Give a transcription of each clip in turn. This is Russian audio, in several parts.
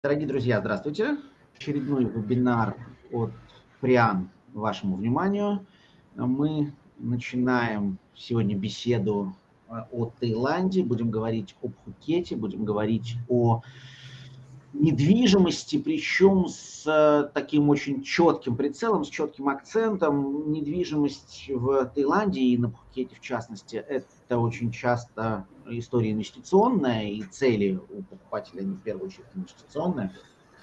Дорогие друзья, здравствуйте. Очередной вебинар от Приан вашему вниманию. Мы начинаем сегодня беседу о Таиланде. Будем говорить об Пхукете, будем говорить о недвижимости, причем с таким очень четким прицелом, с четким акцентом. Недвижимость в Таиланде и на Пхукете, в частности, это очень часто история инвестиционная, и цели у покупателя, они в первую очередь инвестиционные.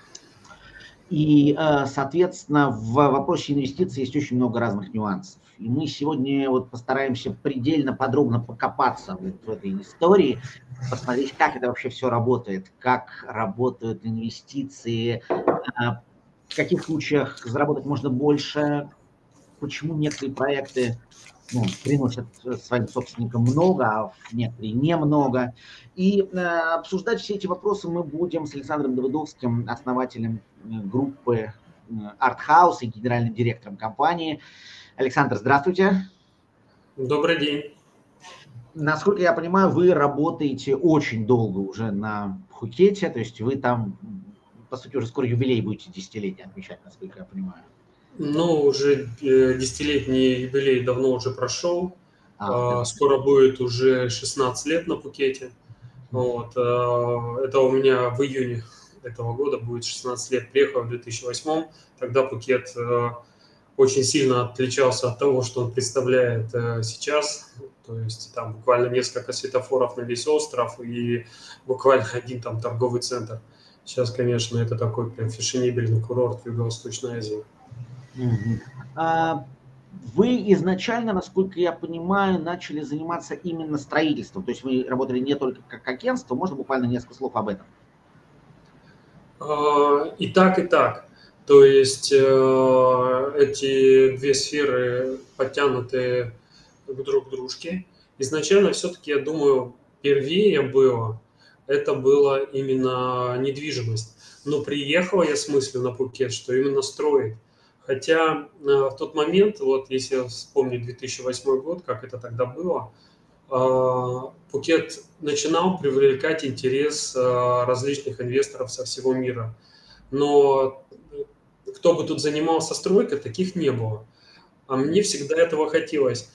И, соответственно, в вопросе инвестиций есть очень много разных нюансов. И мы сегодня вот постараемся предельно подробно покопаться вот в этой истории, посмотреть, как это вообще все работает, как работают инвестиции, в каких случаях заработать можно больше, почему некоторые проекты приносят своим собственникам много, а некоторые немного. И обсуждать все эти вопросы мы будем с Александром Давыдовским, основателем группы Art House и генеральным директором компании. Александр, здравствуйте. Добрый день. Насколько я понимаю, вы работаете очень долго уже на Пхукете, то есть вы там, по сути, уже скоро юбилей будете десятилетие отмечать, насколько я понимаю. Ну, уже десятилетний юбилей давно уже прошел. Да. Скоро будет уже 16 лет на Пхукете. Вот. Это у меня в июне этого года будет 16 лет. Приехал в 2008. Тогда Пхукет очень сильно отличался от того, что он представляет сейчас. То есть там буквально несколько светофоров на весь остров и буквально один там торговый центр. Сейчас, конечно, это такой прям фешенебельный курорт в Юго-Восточной Азии. Вы изначально, насколько я понимаю, начали заниматься именно строительством. То есть вы работали не только как агентство. Можно буквально несколько слов об этом? И так, и так. То есть эти две сферы подтянуты друг к дружке. Изначально все-таки, я думаю, первее это была именно недвижимость. Но приехал я с мыслью на Пхукет, что именно строить. Хотя в тот момент, вот если вспомнить 2008 год, как это тогда было, Пхукет начинал привлекать интерес различных инвесторов со всего мира. Но кто бы тут занимался стройкой, таких не было. А мне всегда этого хотелось.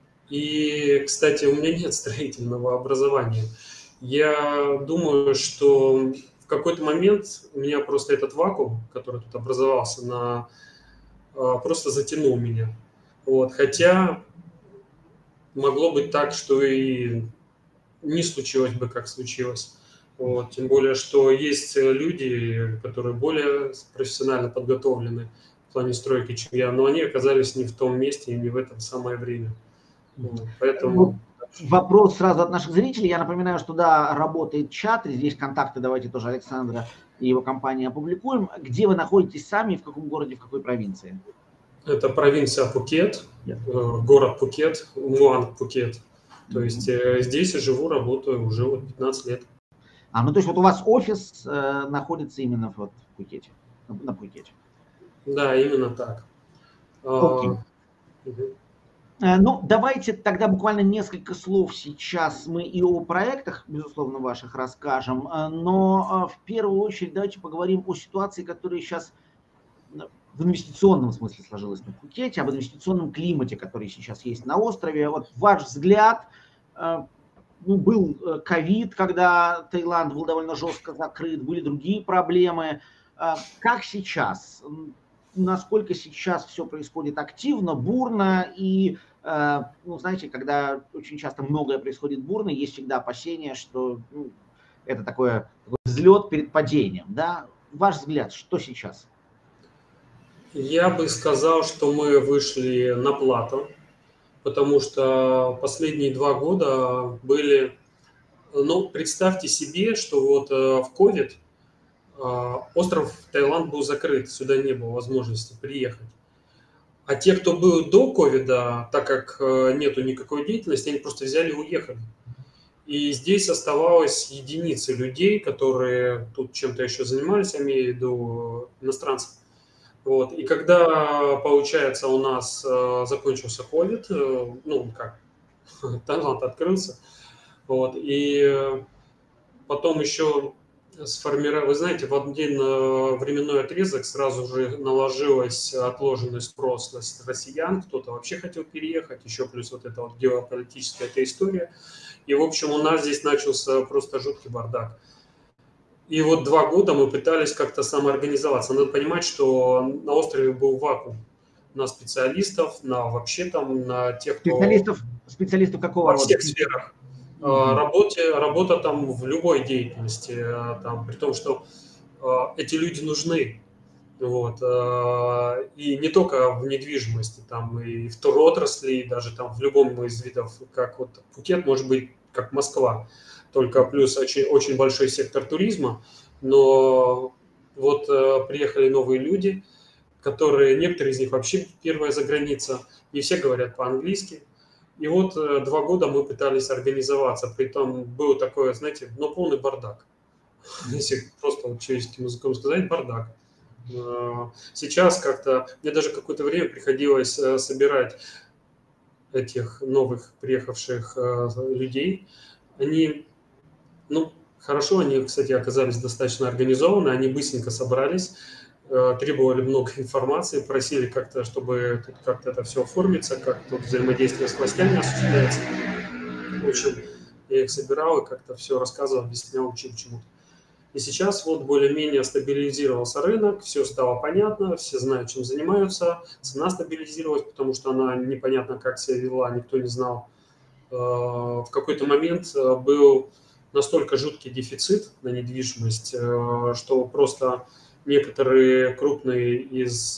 И, кстати, у меня нет строительного образования. Я думаю, что в какой-то момент у меня просто этот вакуум, который тут образовался, просто затянул меня. Вот. Хотя могло быть так, что и не случилось бы, как случилось. Вот. Тем более, что есть люди, которые более профессионально подготовлены в плане стройки, чем я, но они оказались не в том месте и не в это самое время. Вот. Поэтому... Вопрос сразу от наших зрителей. Я напоминаю, что да, работает чат, здесь контакты давайте тоже Александра и его компании опубликуем. Где вы находитесь сами, в каком городе, в какой провинции? Это провинция Пхукет, город Пхукет, Муан Пхукет. То есть здесь я живу, работаю уже вот 15 лет. Ну то есть вот у вас офис находится именно вот в Пхукете, на Пхукете? Да, именно так. Окей. Ну, давайте тогда буквально несколько слов сейчас мы и о проектах, безусловно, ваших расскажем, но в первую очередь давайте поговорим о ситуации, которая сейчас в инвестиционном смысле сложилась на Пхукете, об инвестиционном климате, который сейчас есть на острове. Вот ваш взгляд, был ковид, когда Таиланд был довольно жестко закрыт, были другие проблемы. Как сейчас? Насколько сейчас все происходит активно, бурно, и, знаете, когда очень часто многое происходит бурно, есть всегда опасения, что это такой взлет перед падением, да? Ваш взгляд, что сейчас? Я бы сказал, что мы вышли на плато, потому что последние 2 года были... Ну, представьте себе, что вот в COVID остров Таиланд был закрыт, сюда не было возможности приехать. А те, кто был до ковида, так как нету никакой деятельности, они просто взяли и уехали. И здесь оставалось единицы людей, которые тут чем-то еще занимались, я имею в виду иностранцев. Вот. И когда, получается, у нас закончился ковид, Таиланд открылся, вот, и потом еще Вы знаете, в один временной отрезок сразу же наложилась отложенный спрос с россиян, кто-то вообще хотел переехать, еще плюс вот эта вот геополитическая эта история. И, в общем, у нас здесь начался просто жуткий бардак. И вот 2 года мы пытались как-то самоорганизоваться. Надо понимать, что на острове был вакуум на специалистов, на вообще там, на тех, кто Специалистов какого во рода? всех сферах. Работа там в любой деятельности, там, при том, что эти люди нужны. Вот. И не только в недвижимости, там и в туротрасли, и даже там в любом из видов, как вот Пхукет может быть как Москва, только плюс очень, очень большой сектор туризма, но вот приехали новые люди, которые, некоторые из них вообще первая за граница, не все говорят по-английски. И вот 2 года мы пытались организоваться, при том был такой, знаете, ну полный бардак. Если просто вот человеческим языком сказать, бардак. Сейчас как-то, мне даже какое-то время приходилось собирать этих новых приехавших людей. Они, ну, хорошо, они, кстати, оказались достаточно организованы, они быстренько собрались, требовали много информации, просили как-то, чтобы тут как-то это все оформится, как тут взаимодействие с властями осуществляется. В общем, я их собирал и как-то все рассказывал, объяснял, учил чему-то. И сейчас вот более-менее стабилизировался рынок, все стало понятно, все знают, чем занимаются, цена стабилизировалась, потому что она непонятно как себя вела, никто не знал. В какой-то момент был настолько жуткий дефицит на недвижимость, что просто некоторые крупные из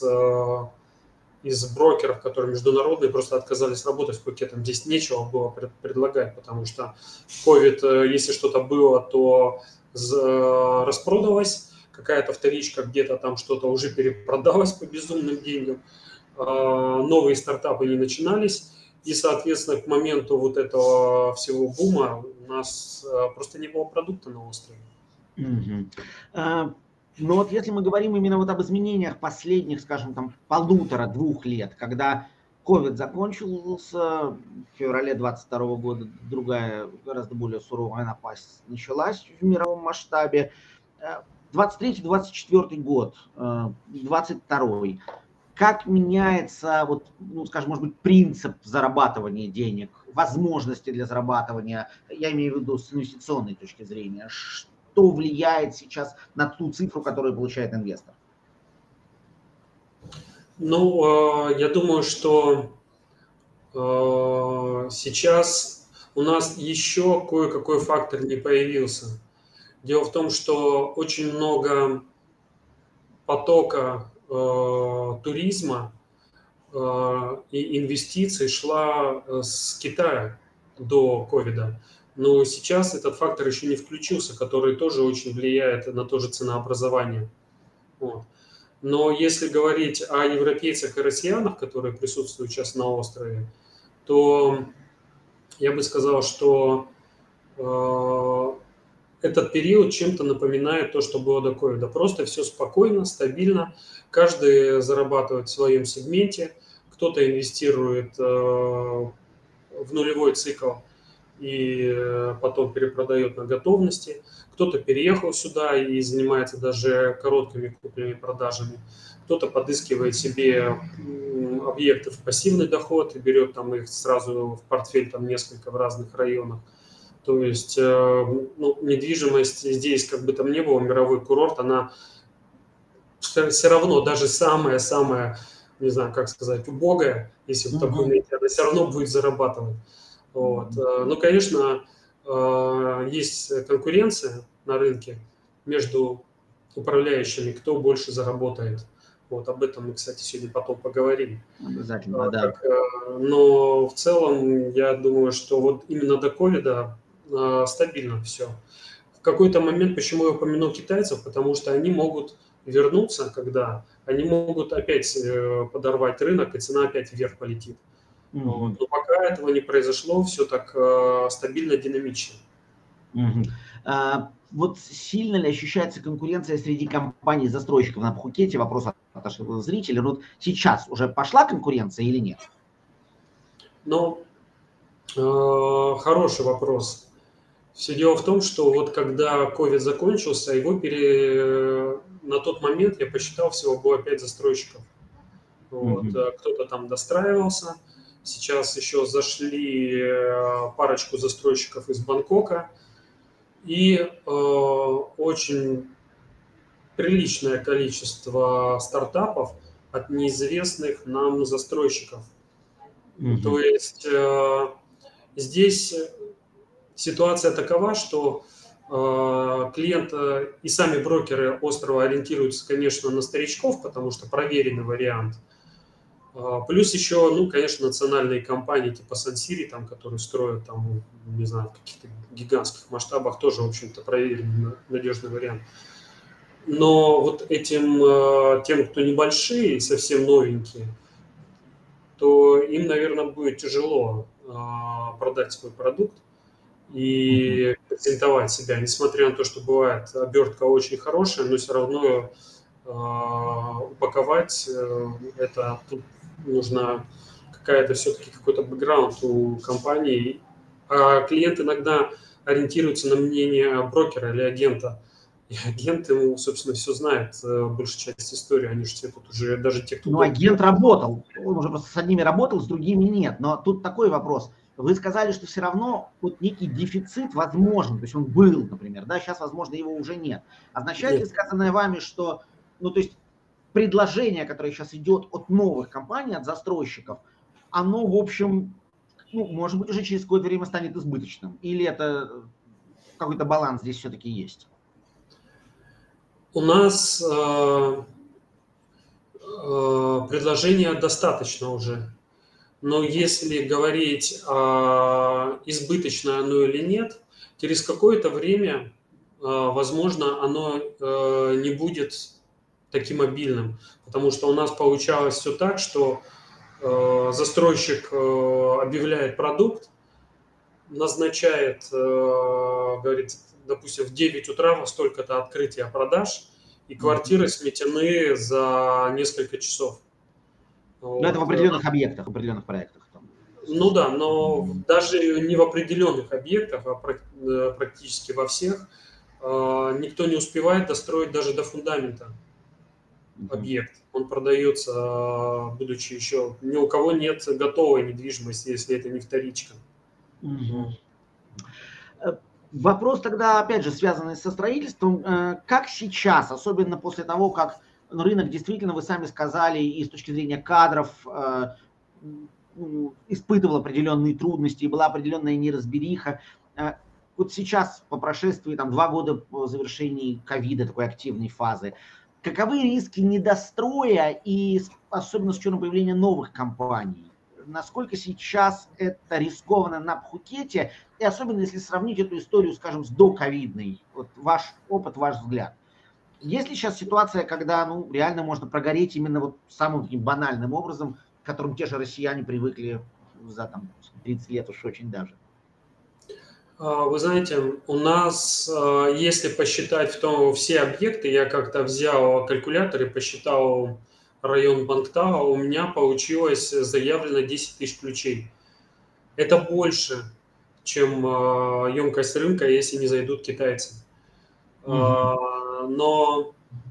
брокеров, которые международные, просто отказались работать в Пхукете. Здесь нечего было предлагать, потому что COVID, если что-то было, то распродалось, какая-то вторичка где-то там что-то уже перепродалось по безумным деньгам, новые стартапы не начинались, и, соответственно, к моменту вот этого всего бума у нас просто не было продукта на острове. Но вот если мы говорим именно вот об изменениях последних, скажем, там 1,5-2 лет, когда COVID закончился, в феврале 2022 года другая, гораздо более суровая напасть началась в мировом масштабе. 23-24 год, 22-й. Как меняется, вот, ну, скажем, может быть, принцип зарабатывания денег, возможности для зарабатывания, я имею в виду с инвестиционной точки зрения, что влияет сейчас на ту цифру, которую получает инвестор? Ну, я думаю, что сейчас у нас еще кое-какой фактор не появился. Дело в том, что очень много потока туризма и инвестиций шла с Китая до ковида. Но сейчас этот фактор еще не включился, который тоже очень влияет на то же ценообразование. Вот. Но если говорить о европейцах и россиянах, которые присутствуют сейчас на острове, то я бы сказал, что этот период чем-то напоминает то, что было до ковида. Просто все спокойно, стабильно, каждый зарабатывает в своем сегменте, кто-то инвестирует в нулевой цикл и потом перепродает на готовности, кто-то переехал сюда и занимается даже короткими куплями и продажами, кто-то подыскивает себе объекты в пассивный доход и берет там их сразу в портфель, там несколько в разных районах. То есть ну, недвижимость здесь, как бы там ни было, мировой курорт, она все равно, даже самая-самая, не знаю, как сказать, убогая, если вы такой найти, она все равно будет зарабатывать. Вот. Ну, конечно, есть конкуренция на рынке между управляющими, кто больше заработает. Вот об этом мы, кстати, сегодня потом поговорим. Обязательно, да. Но в целом, я думаю, что вот именно до ковида стабильно все. В какой-то момент, почему я упомянул китайцев, потому что они могут вернуться, когда они могут опять подорвать рынок, и цена опять вверх полетит. Вот. Но пока этого не произошло, все так стабильно, динамично. Вот сильно ли ощущается конкуренция среди компаний-застройщиков на Пхукете? Вопрос от нашего зрителя. Вот сейчас уже пошла конкуренция или нет? Ну, хороший вопрос. Все дело в том, что вот когда ковид закончился, на тот момент, я посчитал, всего было 5 застройщиков. Вот. Мгм. Кто-то там достраивался. Сейчас еще зашли парочку застройщиков из Бангкока. И очень приличное количество стартапов от неизвестных нам застройщиков. То Мгм. есть здесь ситуация такова, что клиент и сами брокеры острова ориентируются, конечно, на старичков, потому что проверенный вариант. Плюс еще, ну, конечно, национальные компании типа Сансири, там, которые строят, там, не знаю, в каких-то гигантских масштабах, тоже, в общем-то, проверенный, надежный вариант. Но вот тем, кто небольшие, совсем новенькие, то им, наверное, будет тяжело продать свой продукт Мгм. и презентовать себя, несмотря на то, что бывает обертка очень хорошая, но все равно упаковать это тут нужно все-таки какой-то бэкграунд у компании. А клиент иногда ориентируется на мнение брокера или агента. И агент ему, собственно, все знает, большая часть истории. Они же все тут уже, даже те, кто Ну, год. агент работал, он уже просто с одними работал, с другими нет. Но тут такой вопрос. Вы сказали, что все равно вот некий дефицит возможен, то есть он был, например, да, сейчас, возможно, его уже нет. Означает ли Нет. сказанное вами, что, ну, то есть предложение, которое сейчас идет от новых компаний, от застройщиков, оно, в общем, ну, может быть, уже через какое-то время станет избыточным? Или это какой-то баланс здесь все-таки есть? У нас предложения достаточно уже. Но если говорить, избыточно оно или нет, через какое-то время, возможно, оно не будет таким обильным. Потому что у нас получалось все так, что застройщик объявляет продукт, назначает, говорит, допустим, в 9 утра во столько-то открытия продаж, и квартиры сметены за несколько часов. Но это в Вот. определенных объектах, в определенных проектах. Там. Ну да, но даже не в определенных объектах, а практически во всех, никто не успевает достроить даже до фундамента объект. Он продается, будучи еще... Ни у кого нет готовой недвижимости, если это не вторичка. Мгм. Вопрос тогда, опять же, связанный со строительством. Как сейчас, особенно после того, как рынок действительно, вы сами сказали, и с точки зрения кадров испытывал определенные трудности, и была определенная неразбериха. Вот сейчас, по прошествии 2 года по завершении ковида, такой активной фазы, каковы риски недостроя и особенно с учетом появления новых компаний? Насколько сейчас это рискованно на Пхукете, и особенно если сравнить эту историю, скажем, с доковидной, вот ваш опыт, ваш взгляд. Есть ли сейчас ситуация, когда реально можно прогореть именно вот самым таким банальным образом, к которым те же россияне привыкли за 30 лет уж очень даже? Вы знаете, у нас, если посчитать все объекты, я как-то взял калькулятор и посчитал район Бангтао, у меня получилось заявлено 10 тысяч ключей. Это больше, чем емкость рынка, если не зайдут китайцы. Но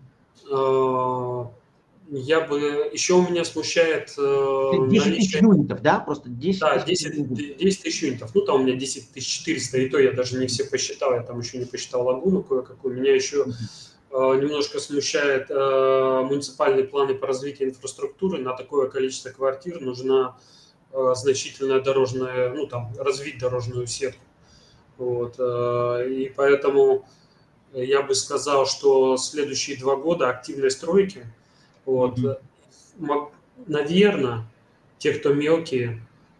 еще у меня смущает 10 тысяч наличие... юнитов, да? Просто 10 Да, тысяч юнитов. 10 тысяч юнитов. Ну, там у меня 10 400, и то я даже не все посчитал, я там еще не посчитал лагуну кое-какую. Меня еще немножко смущает муниципальные планы по развитию инфраструктуры. На такое количество квартир нужна значительная дорожная, ну, там, развить дорожную сетку. Вот, и поэтому я бы сказал, что следующие 2 года активной стройки, вот, наверное, те, кто мелкие,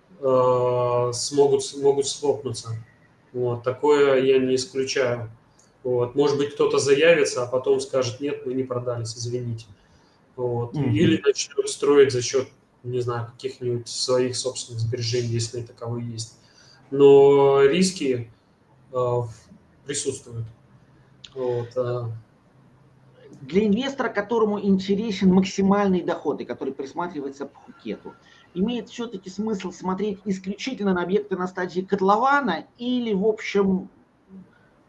могут схлопнуться. Вот, такое я не исключаю. Вот. Может быть, кто-то заявится, а потом скажет, нет, мы не продались, извините. Вот. Или начнет строить за счет, не знаю, каких-нибудь своих собственных сбережений, если таковые есть. Но риски присутствуют. Вот. Для инвестора, которому интересен максимальный доход и который присматривается к Пхукету, имеет все-таки смысл смотреть исключительно на объекты на стадии котлована или, в общем,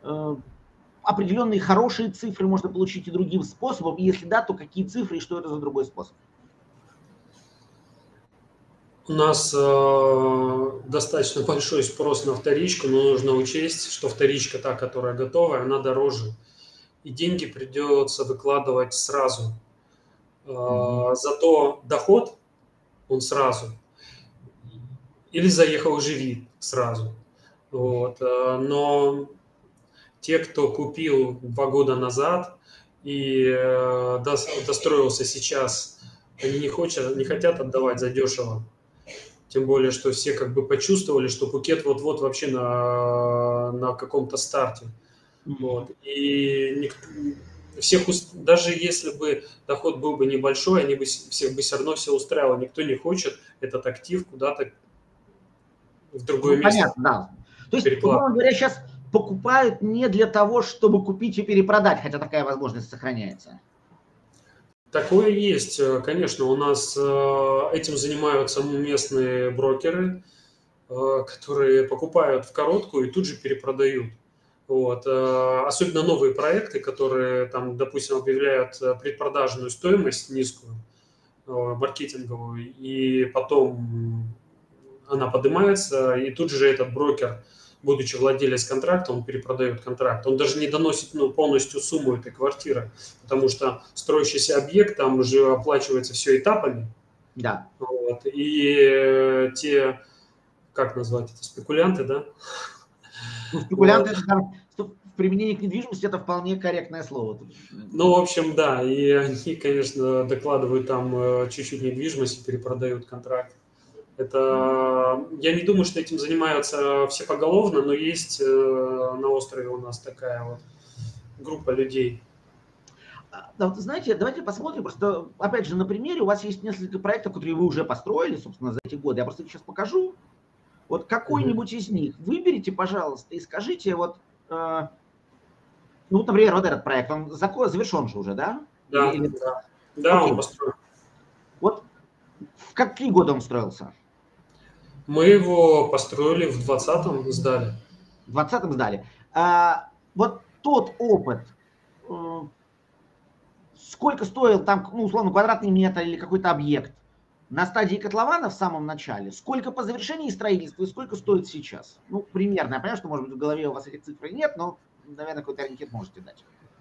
определенные хорошие цифры можно получить и другим способом? И если да, то какие цифры и что это за другой способ? У нас достаточно большой спрос на вторичку, но нужно учесть, что вторичка, та, которая готовая, она дороже. И деньги придется выкладывать сразу. Зато доход, он сразу. Или заехал живи сразу. Вот. Но те, кто купил 2 года назад и достроился сейчас, они не хотят отдавать задешево. Тем более, что все как бы почувствовали, что Пхукет вот-вот вообще на каком-то старте. Вот. И даже если бы доход был бы небольшой, они бы всех бы все равно все устраивало. Никто не хочет этот актив куда-то в другое место. Понятно, да. То есть, условно говоря, сейчас покупают не для того, чтобы купить и перепродать, хотя такая возможность сохраняется. Такое есть, конечно. У нас этим занимаются местные брокеры, которые покупают в короткую и тут же перепродают. Вот. Особенно новые проекты, которые, там, допустим, объявляют предпродажную стоимость низкую, маркетинговую, и потом она поднимается, и тут же этот брокер, будучи владелец контракта, он перепродает контракт. Он даже не доносит полностью сумму этой квартиры, потому что строящийся объект, там уже оплачивается все этапами. Да. Вот. И те, как назвать это, спекулянты, да? Ну, спекулянты, вот. В применении к недвижимости это вполне корректное слово. Ну, в общем, да, и они, конечно, докладывают там чуть-чуть недвижимости, перепродают контракт. Это, я не думаю, что этим занимаются все поголовно, но есть на острове у нас такая вот группа людей. Да, вот, знаете, давайте посмотрим, просто, опять же, на примере у вас есть несколько проектов, которые вы уже построили, собственно, за эти годы. Я просто сейчас покажу. Вот какой-нибудь из них выберите, пожалуйста, и скажите, вот, ну, например, вот этот проект, он завершен же уже, да? Да, да, он построен. Вот в какие годы он строился? Мы его построили в 2020-м, сдали. В 2020-м сдали. Вот тот опыт, сколько стоил там, ну, условно, квадратный метр или какой-то объект на стадии котлована в самом начале, сколько по завершении строительства и сколько стоит сейчас? Ну, примерно. Я понимаю, что, может быть, в голове у вас этих цифр нет, но, наверное, какой-то ориентир можете дать.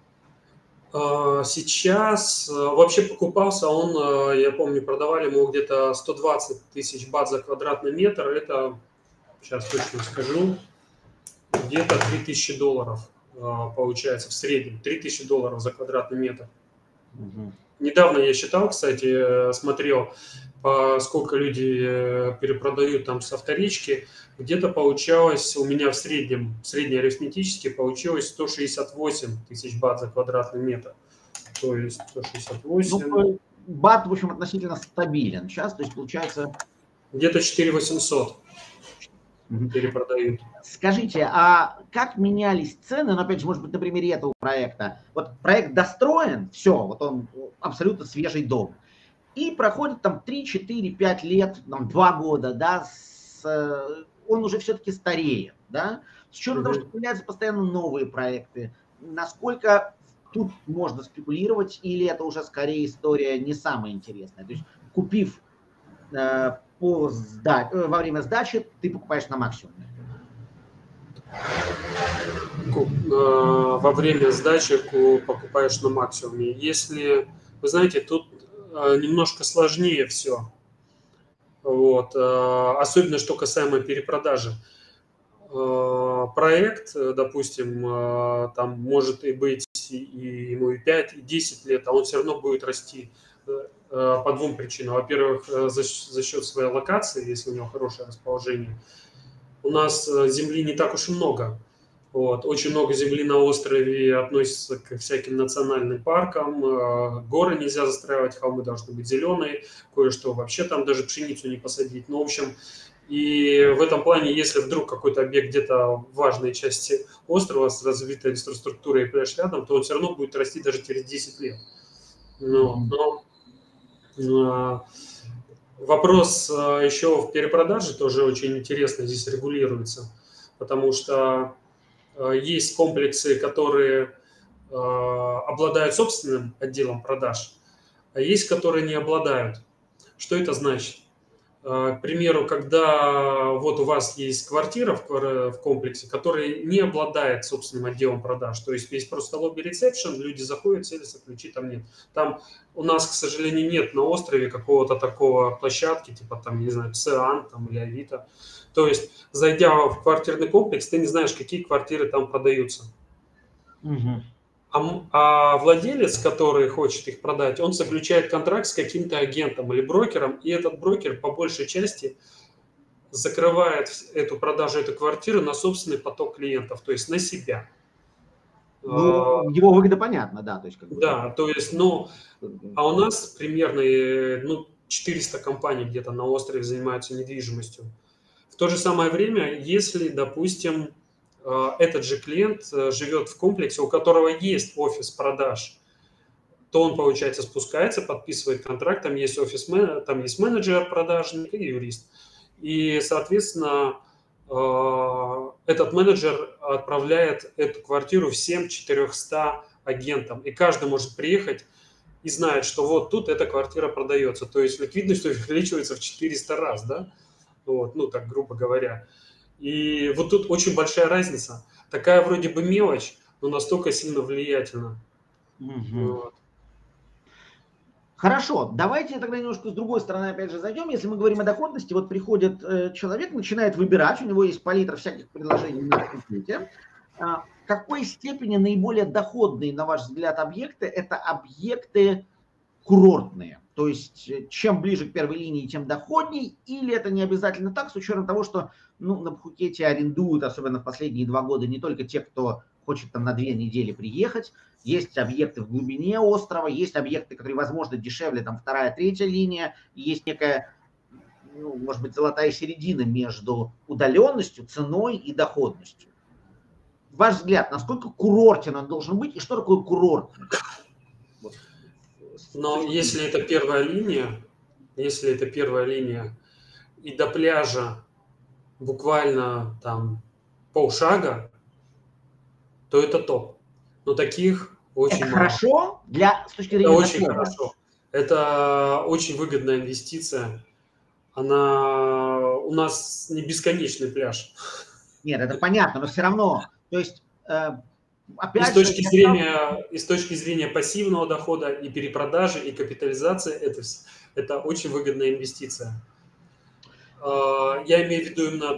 Сейчас вообще покупался он, я помню, продавали ему где-то 120 тысяч бат за квадратный метр. Это, сейчас точно скажу, где-то $3000 получается в среднем. $3000 за квадратный метр. Недавно я считал, кстати, смотрел, сколько люди перепродают там со вторички. Где-то получалось у меня в среднем, среднеарифметически получилось 168 тысяч бат за квадратный метр. То есть 168. Ну, бат, в общем, относительно стабилен сейчас, то есть получается... Где-то 4800 перепродают. Скажите, а как менялись цены, ну, опять же, может быть, на примере этого проекта? Вот проект достроен, все, вот он абсолютно свежий дом. И проходит там 3, 4, 5 лет, там, 2 года, да, он уже все-таки стареет, да, с учетом того, что появляются постоянно новые проекты. Насколько тут можно спекулировать, или это уже скорее история не самая интересная? То есть, купив во время сдачи, ты покупаешь на максимуме. Во время сдачи покупаешь на максимуме. Если, вы знаете, тут немножко сложнее все. Вот. Особенно, что касаемо перепродажи. Проект, допустим, там может и быть и ему и 5, и 10 лет, а он все равно будет расти по двум причинам. Во-первых, за счет своей локации, если у него хорошее расположение. У нас земли не так уж и много. Вот. Очень много земли на острове относится к всяким национальным паркам. Горы нельзя застраивать, холмы должны быть зеленые, кое-что вообще там даже пшеницу не посадить. Ну, в общем, и в этом плане, если вдруг какой-то объект где-то в важной части острова с развитой инфраструктурой и пляж рядом, то он все равно будет расти даже через 10 лет. Но вопрос еще в перепродаже тоже очень интересно здесь регулируется, потому что есть комплексы, которые обладают собственным отделом продаж, а есть, которые не обладают. Что это значит? К примеру, когда вот у вас есть квартира в комплексе, которая не обладает собственным отделом продаж, то есть есть просто лобби-ресепшн, люди заходят, селятся, ключи там нет. Там у нас, к сожалению, нет на острове какого-то такого площадки, типа там, не знаю, Циан там, или Авито. То есть, зайдя в квартирный комплекс, ты не знаешь, какие квартиры там продаются. Мгм. А владелец, который хочет их продать, он заключает контракт с каким-то агентом или брокером, и этот брокер по большей части закрывает эту продажу этой квартиры на собственный поток клиентов, то есть на себя. Ну, его выгода понятна, да, то есть как бы тут... Да, то есть, ну, а у нас примерно, ну, 400 компаний где-то на острове занимаются недвижимостью. В то же самое время, если, допустим, этот же клиент живет в комплексе, у которого есть офис продаж, то он, получается, спускается, подписывает контракт, там есть там есть менеджер продажник и юрист. И, соответственно, этот менеджер отправляет эту квартиру всем 400 агентам. И каждый может приехать и знает, что вот тут эта квартира продается. То есть ликвидность увеличивается в 400 раз, да? Вот, ну, так грубо говоря. И вот тут очень большая разница. Такая вроде бы мелочь, но настолько сильно влиятельна. Мгм. Вот. Хорошо, давайте тогда немножко с другой стороны опять же зайдем. Если мы говорим о доходности, вот приходит человек, начинает выбирать, у него есть палитра всяких предложений на сайте. В какой степени наиболее доходные, на ваш взгляд, объекты – это объекты курортные? То есть чем ближе к первой линии, тем доходней, или это не обязательно так, с учетом того, что ну, на Пхукете арендуют, особенно в последние 2 года, не только те, кто хочет там на 2 недели приехать, есть объекты в глубине острова, есть объекты, которые, возможно, дешевле, там вторая, третья линия, и есть некая, ну, может быть, золотая середина между удаленностью, ценой и доходностью. Ваш взгляд, насколько курортен он должен быть и что такое курортный? Вот, Но если это первая линия, и до пляжа буквально там полшага, то это топ. Но таких очень это мало. хорошо с точки Это зрения очень дохода? хорошо. Это очень выгодная инвестиция. У нас не бесконечный пляж. Нет, это понятно, но все равно. То есть, И с опять же, точки зрения, и с точки зрения пассивного дохода, и перепродажи, и капитализации, это очень выгодная инвестиция. Я имею в виду именно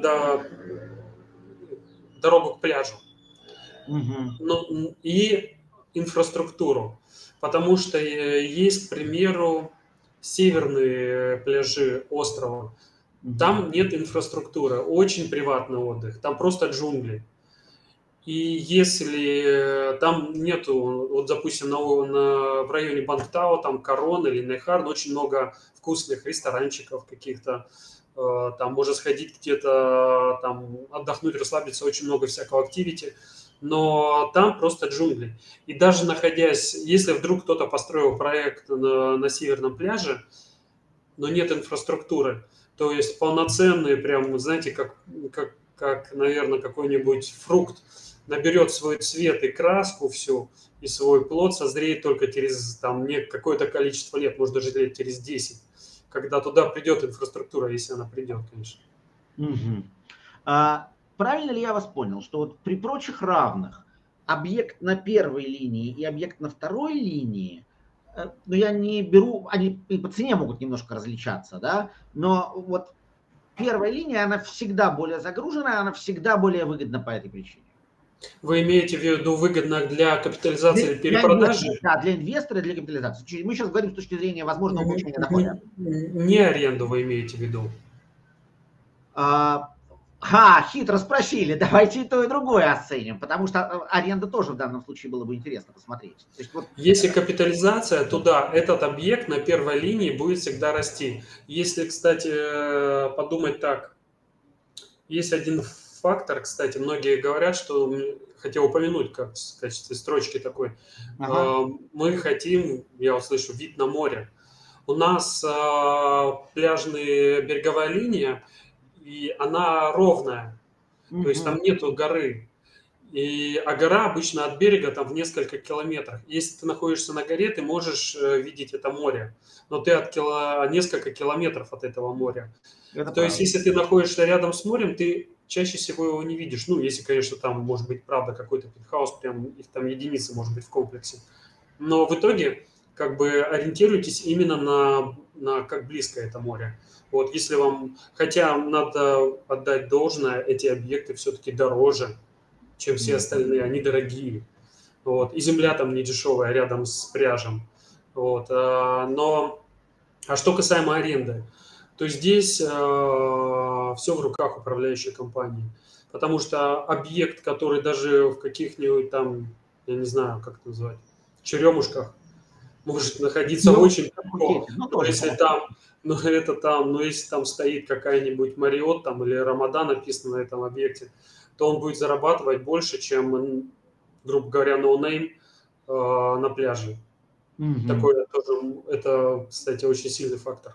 дорогу к пляжу. Мгм. Ну, и инфраструктуру. Потому что есть, к примеру, северные пляжи острова. Там нет инфраструктуры, очень приватный отдых, там просто джунгли. И если там нету, вот, допустим, в районе Бангтао, там Корон или Нехар, очень много вкусных ресторанчиков каких-то, там можно сходить где-то, там отдохнуть, расслабиться, очень много всякого активити, но там просто джунгли. И даже находясь, если вдруг кто-то построил проект на северном пляже, но нет инфраструктуры, то есть полноценные, прям, знаете, как наверное, какой-нибудь фрукт наберет свой цвет и краску всю, и свой плод созреет только через там, какое-то количество лет, может даже лет через 10, когда туда придет инфраструктура, если она придет, конечно. Мгм. Правильно ли я вас понял, что вот при прочих равных объект на первой линии и объект на второй линии, ну я не беру, они и по цене могут немножко различаться, да, но вот первая линия, она всегда более загружена, она всегда более выгодна по этой причине. Вы имеете в виду выгодно для капитализации или Для перепродажи? инвестора, да, для инвестора, для капитализации. Мы сейчас говорим с точки зрения возможного повышения дохода. Не аренду вы имеете в виду? Хитро спросили. Давайте и то, и другое оценим, потому что аренда тоже в данном случае было бы интересно посмотреть. То есть, вот, Если капитализация, то да, этот объект на первой линии будет всегда расти. Если, кстати, подумать так, есть один фактор, кстати, многие говорят, что хотел упомянуть как в качестве строчки такой. ага. Мы хотим, я услышу, вид на море. У нас пляжная береговая линия, и она ровная, то есть там Мгм. нету горы. А гора обычно от берега там в несколько километрах. Если ты находишься на горе, ты можешь видеть это море, но ты несколько километров от этого моря. Это То есть, правда. если ты находишься рядом с морем, ты чаще всего его не видишь. Ну, если, конечно, там может быть, правда, какой-то пентхаус, прям их там единицы, может быть, в комплексе. Но в итоге, как бы, ориентируйтесь именно на как близко это море. Вот, если вам... Хотя надо отдать должное, эти объекты все-таки дороже, чем все остальные, они дорогие. Вот. И земля там не дешевая рядом с пляжем. Вот. А что касаемо аренды, то здесь все в руках управляющей компании. Потому что объект, который даже в каких-нибудь там, я не знаю, как это назвать, черемушках, может находиться Ну, очень в далеко. Пхукете, ну, Но тоже если хорошо. там, но если там стоит какая-нибудь Мариот там, или Рамадан написано на этом объекте, то он будет зарабатывать больше, чем, грубо говоря, ноунейм на пляже. Мгм. Такое тоже, это, кстати, очень сильный фактор.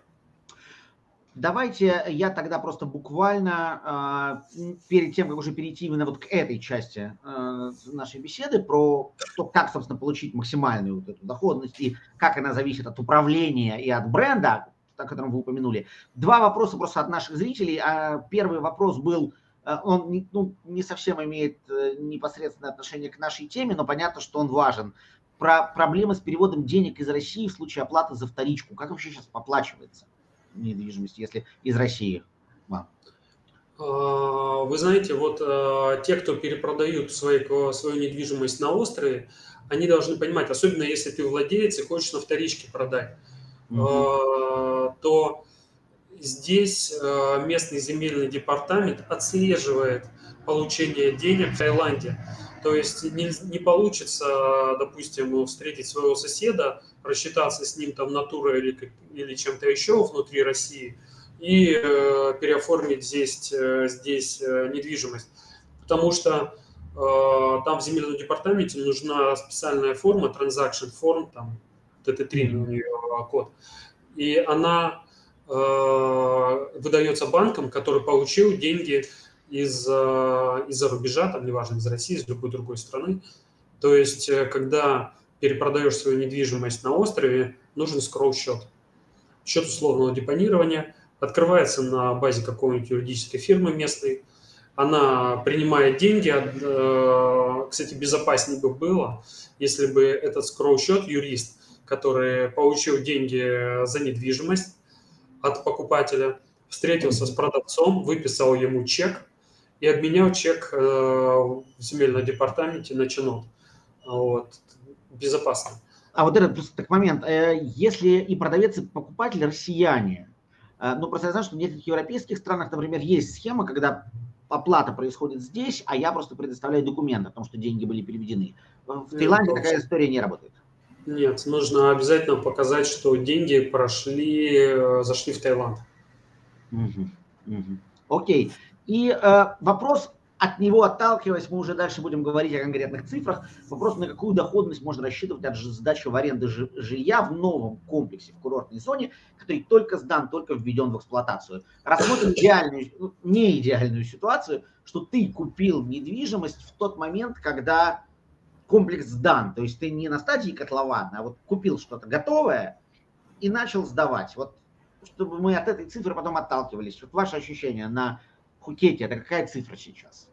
Давайте я тогда просто буквально перед тем, как уже перейти именно вот к этой части нашей беседы про то, как, собственно, получить максимальную вот эту доходность и как она зависит от управления и от бренда, о котором вы упомянули. Два вопроса просто от наших зрителей. Первый вопрос был, он не совсем имеет непосредственное отношение к нашей теме, но понятно, что он важен. Про проблемы с переводом денег из России в случае оплаты за вторичку. Как вообще сейчас оплачивается недвижимость, если из России вам? Вы знаете, вот те, кто перепродают свою недвижимость на острове, они должны понимать, особенно если ты владелец и хочешь на вторичке продать, Мгм. то здесь местный земельный департамент отслеживает получение денег в Таиланде. То есть не получится, допустим, встретить своего соседа, рассчитаться с ним там натурой или чем-то еще внутри России и переоформить здесь недвижимость. Потому что там в земельном департаменте нужна специальная форма, transaction form, там TT3 у Мгм. нее код, и она выдается банком, который получил деньги из-за рубежа, там, неважно, из России, из любой другой страны. То есть, когда перепродаешь свою недвижимость на острове, нужен скролл-счет. Счет условного депонирования открывается на базе какой-нибудь юридической фирмы местной. Она принимает деньги. Кстати, безопаснее бы было, если бы этот скролл-счет юрист, который получил деньги за недвижимость от покупателя, встретился с продавцом, выписал ему чек и обменял чек в земельном департаменте на чинот. Вот. Безопасно. А вот этот просто так момент. Если и продавец, и покупатель россияне, ну, просто я знаю, что в некоторых европейских странах, например, есть схема, когда оплата происходит здесь, а я просто предоставляю документ о том, что деньги были переведены. В Нет, Таиланде такая вообще история не работает. нет. Нужно обязательно показать, что деньги зашли в Таиланд. Мгм. Мгм. Окей. И вопрос, от него отталкиваясь, мы уже дальше будем говорить о конкретных цифрах. Вопрос, на какую доходность можно рассчитывать от сдачи в аренду жилья в новом комплексе в курортной зоне, который только сдан, только введен в эксплуатацию. Рассмотрим идеальную, не идеальную ситуацию, что ты купил недвижимость в тот момент, когда комплекс сдан. То есть ты не на стадии котлована, а вот купил что-то готовое и начал сдавать. Вот чтобы мы от этой цифры потом отталкивались. Вот ваше ощущение на Пхукете, это какая цифра сейчас?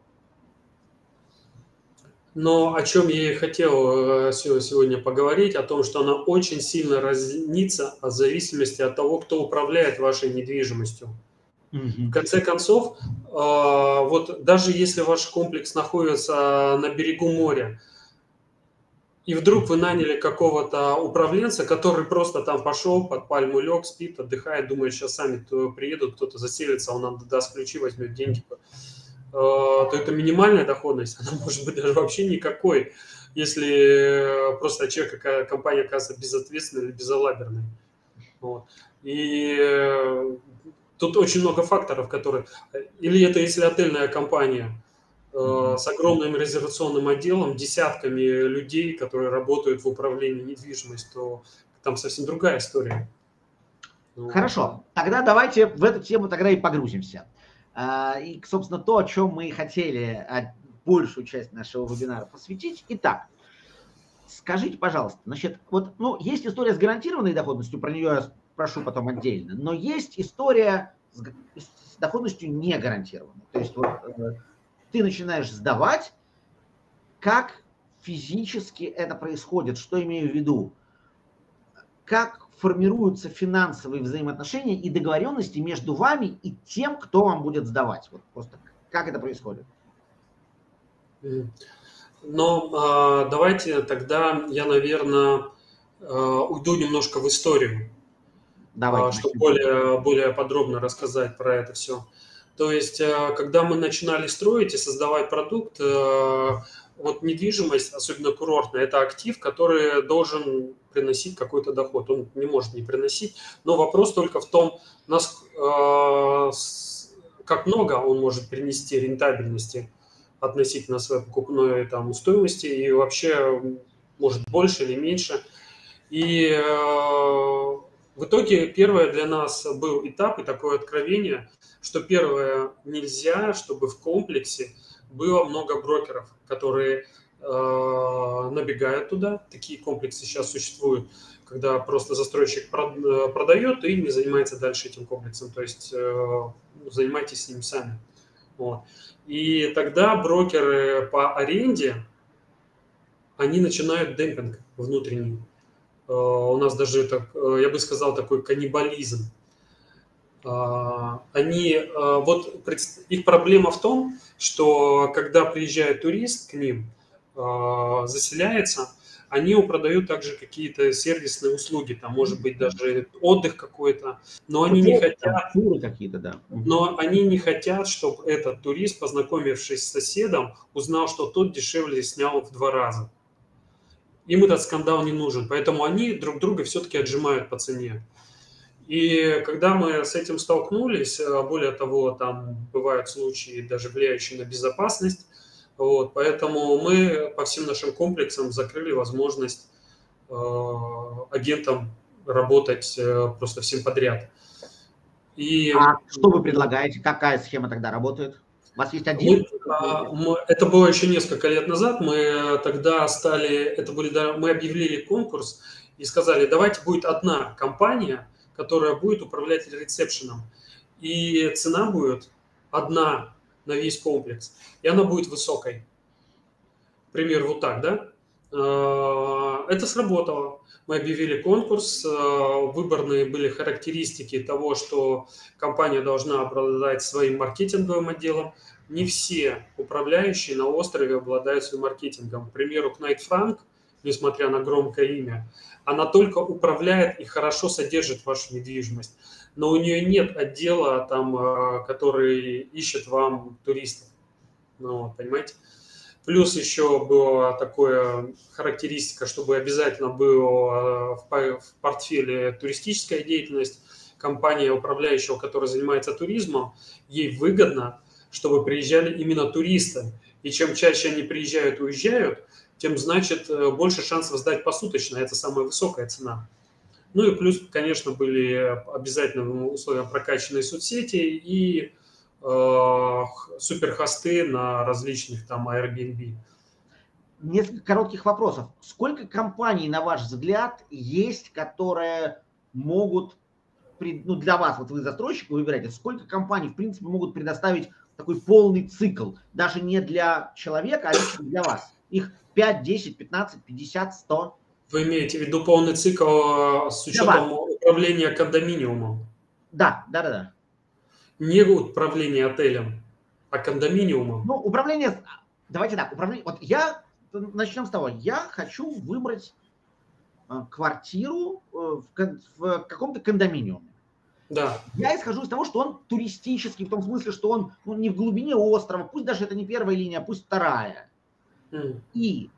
Но о чем я и хотел сегодня поговорить, о том, что она очень сильно разнится в зависимости от того, кто управляет вашей недвижимостью. В Мгм. конце концов, вот даже если ваш комплекс находится на берегу моря, и вдруг вы наняли какого-то управленца, который просто там пошел, под пальму лег, спит, отдыхает, думает, сейчас сами приедут, кто-то заселится, он нам даст ключи, возьмет деньги, то это минимальная доходность, она может быть даже вообще никакой, если просто человек, компания оказывается безответственной или безалаберной. Вот. И тут очень много факторов, которые... Или это если отельная компания с огромным резервационным отделом, десятками людей, которые работают в управлении недвижимостью, то там совсем другая история. Вот. Хорошо, тогда давайте в эту тему тогда и погрузимся. И, собственно, то, о чем мы хотели большую часть нашего вебинара посвятить. Итак, скажите, пожалуйста, значит, вот, ну, есть история с гарантированной доходностью, про нее я спрошу потом отдельно, но есть история с доходностью не гарантированной. То есть вот ты начинаешь сдавать, как физически это происходит, что имею в виду, как формируются финансовые взаимоотношения и договоренности между вами и тем, кто вам будет сдавать. Вот просто как это происходит. Но давайте тогда я, наверное, уйду немножко в историю, чтобы более подробно рассказать про это все. То есть, когда мы начинали строить и создавать продукт, вот недвижимость, особенно курортная, это актив, который должен приносить какой-то доход. Он не может не приносить, но вопрос только в том, как много он может принести рентабельности относительно своей покупной там стоимости и вообще может больше или меньше. И в итоге первое для нас был этап и такое откровение, что первое, нельзя, чтобы в комплексе было много брокеров, которые набегают туда. Такие комплексы сейчас существуют, когда просто застройщик продает и не занимается дальше этим комплексом. То есть занимайтесь с ним сами. Вот. И тогда брокеры по аренде, они начинают демпинг внутренний. У нас даже, я бы сказал, такой каннибализм. Их проблема в том, что когда приезжает турист к ним, заселяется, они ему продают также какие-то сервисные услуги, там может быть даже отдых какой-то, но они не хотят, но они не хотят, чтобы этот турист, познакомившись с соседом, узнал, что тот дешевле снял в 2 раза. Им этот скандал не нужен, поэтому они друг друга все-таки отжимают по цене. И когда мы с этим столкнулись, более того, там бывают случаи, даже влияющие на безопасность, вот, поэтому мы по всем нашим комплексам закрыли возможность агентам работать просто всем подряд. А что вы предлагаете? Какая схема тогда работает? У вас есть один? Это было еще несколько лет назад. Мы тогда мы объявили конкурс и сказали, давайте будет одна компания, которая будет управлять ресепшеном. И цена будет одна на весь комплекс. И она будет высокой. Пример вот так, да? Это сработало. Мы объявили конкурс, выборные были характеристики того, что компания должна обладать своим маркетинговым отделом. Не все управляющие на острове обладают своим маркетингом. К примеру, Knight Frank, несмотря на громкое имя, она только управляет и хорошо содержит вашу недвижимость. Но у нее нет отдела, там, который ищет вам туристов. Ну, понимаете? Плюс еще была такая характеристика, чтобы обязательно было в портфеле туристическая деятельность. Компания управляющего, которая занимается туризмом, ей выгодно, чтобы приезжали именно туристы. И чем чаще они приезжают и уезжают, тем, значит, больше шансов сдать посуточно. Это самая высокая цена. Ну и плюс, конечно, были обязательным условием прокачанные соцсети и суперхосты на различных там Airbnb. Несколько коротких вопросов. Сколько компаний, на ваш взгляд, есть, которые могут, для вас, вот вы застройщик, вы выбираете, сколько компаний, в принципе, могут предоставить такой полный цикл, даже не для человека, а лично для вас? Их 5, 10, 15, 50, 100? Вы имеете в виду полный цикл с учетом управления кондоминиумом? Да. Не управление отелем, а кондоминиумом. Ну, управление, давайте так, вот начнем с того, я хочу выбрать квартиру в каком-то кондоминиуме. Да. Я исхожу из того, что он туристический, в том смысле, что он не в глубине острова, пусть даже это не первая линия, пусть вторая. И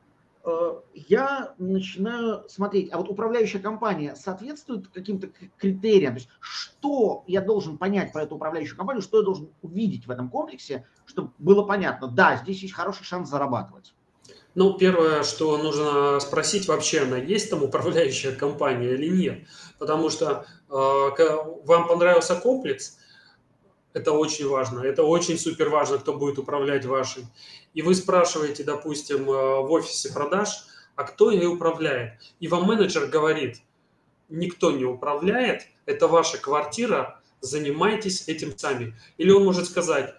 я начинаю смотреть, а вот управляющая компания соответствует каким-то критериям? То есть что я должен понять про эту управляющую компанию, что я должен увидеть в этом комплексе, чтобы было понятно, да, здесь есть хороший шанс зарабатывать? Ну, первое, что нужно спросить, вообще она есть там управляющая компания или нет. Потому что вам понравился комплекс, Это очень важно, это очень супер важно, кто будет управлять вашей. И вы спрашиваете, допустим, в офисе продаж, а кто ей управляет? И вам менеджер говорит, никто не управляет, это ваша квартира, занимайтесь этим сами. Или он может сказать,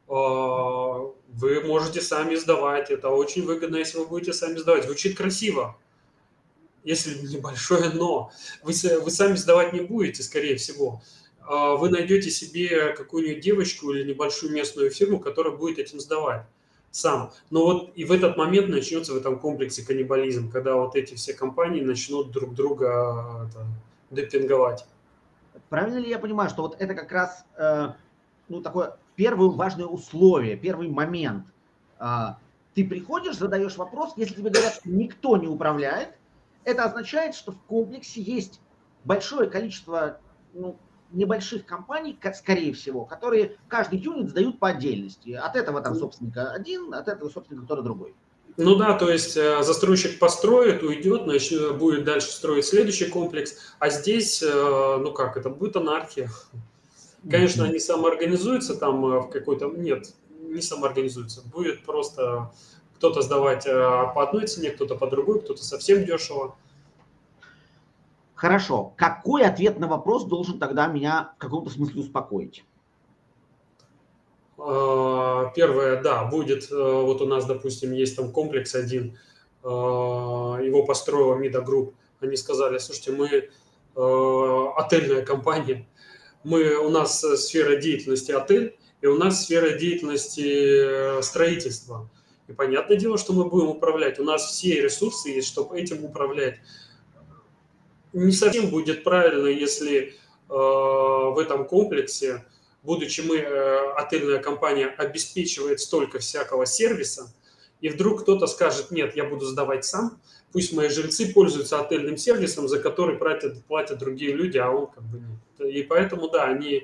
вы можете сами сдавать, это очень выгодно, если вы будете сами сдавать. Звучит красиво, если небольшое но. Вы сами сдавать не будете, скорее всего. Вы найдете себе какую-нибудь девочку или небольшую местную фирму, которая будет этим сдавать сам. Но вот и в этот момент начнется в этом комплексе каннибализм, когда вот эти все компании начнут друг друга демпинговать. Правильно ли я понимаю, что вот это как раз ну, такое первое важное условие, первый момент? Ты приходишь, задаешь вопрос, если тебе говорят, что никто не управляет, это означает, что в комплексе есть большое количество небольших компаний, скорее всего, которые каждый юнит сдают по отдельности. От этого там собственника один, от этого собственника кто-то другой. Ну да, то есть застройщик построит, уйдет, будет дальше строить следующий комплекс, а здесь, ну как, это будет анархия. Конечно, они самоорганизуются там в какой-то... Нет, не самоорганизуются. Будет просто кто-то сдавать по одной цене, кто-то по другой, кто-то совсем дешево. Хорошо. Какой ответ на вопрос должен тогда меня в каком-то смысле успокоить? Первое, да, будет, вот у нас, допустим, есть там комплекс один, его построила Mida Групп. Они сказали, слушайте, мы отельная компания, у нас сфера деятельности отель, и у нас сфера деятельности строительства. И понятное дело, что мы будем управлять. У нас все ресурсы есть, чтобы этим управлять. Не совсем будет правильно, если в этом комплексе, будучи мы, отельная компания, обеспечивает столько всякого сервиса, и вдруг кто-то скажет, нет, я буду сдавать сам, пусть мои жильцы пользуются отельным сервисом, за который платят другие люди, а он как бы нет. И поэтому, да, они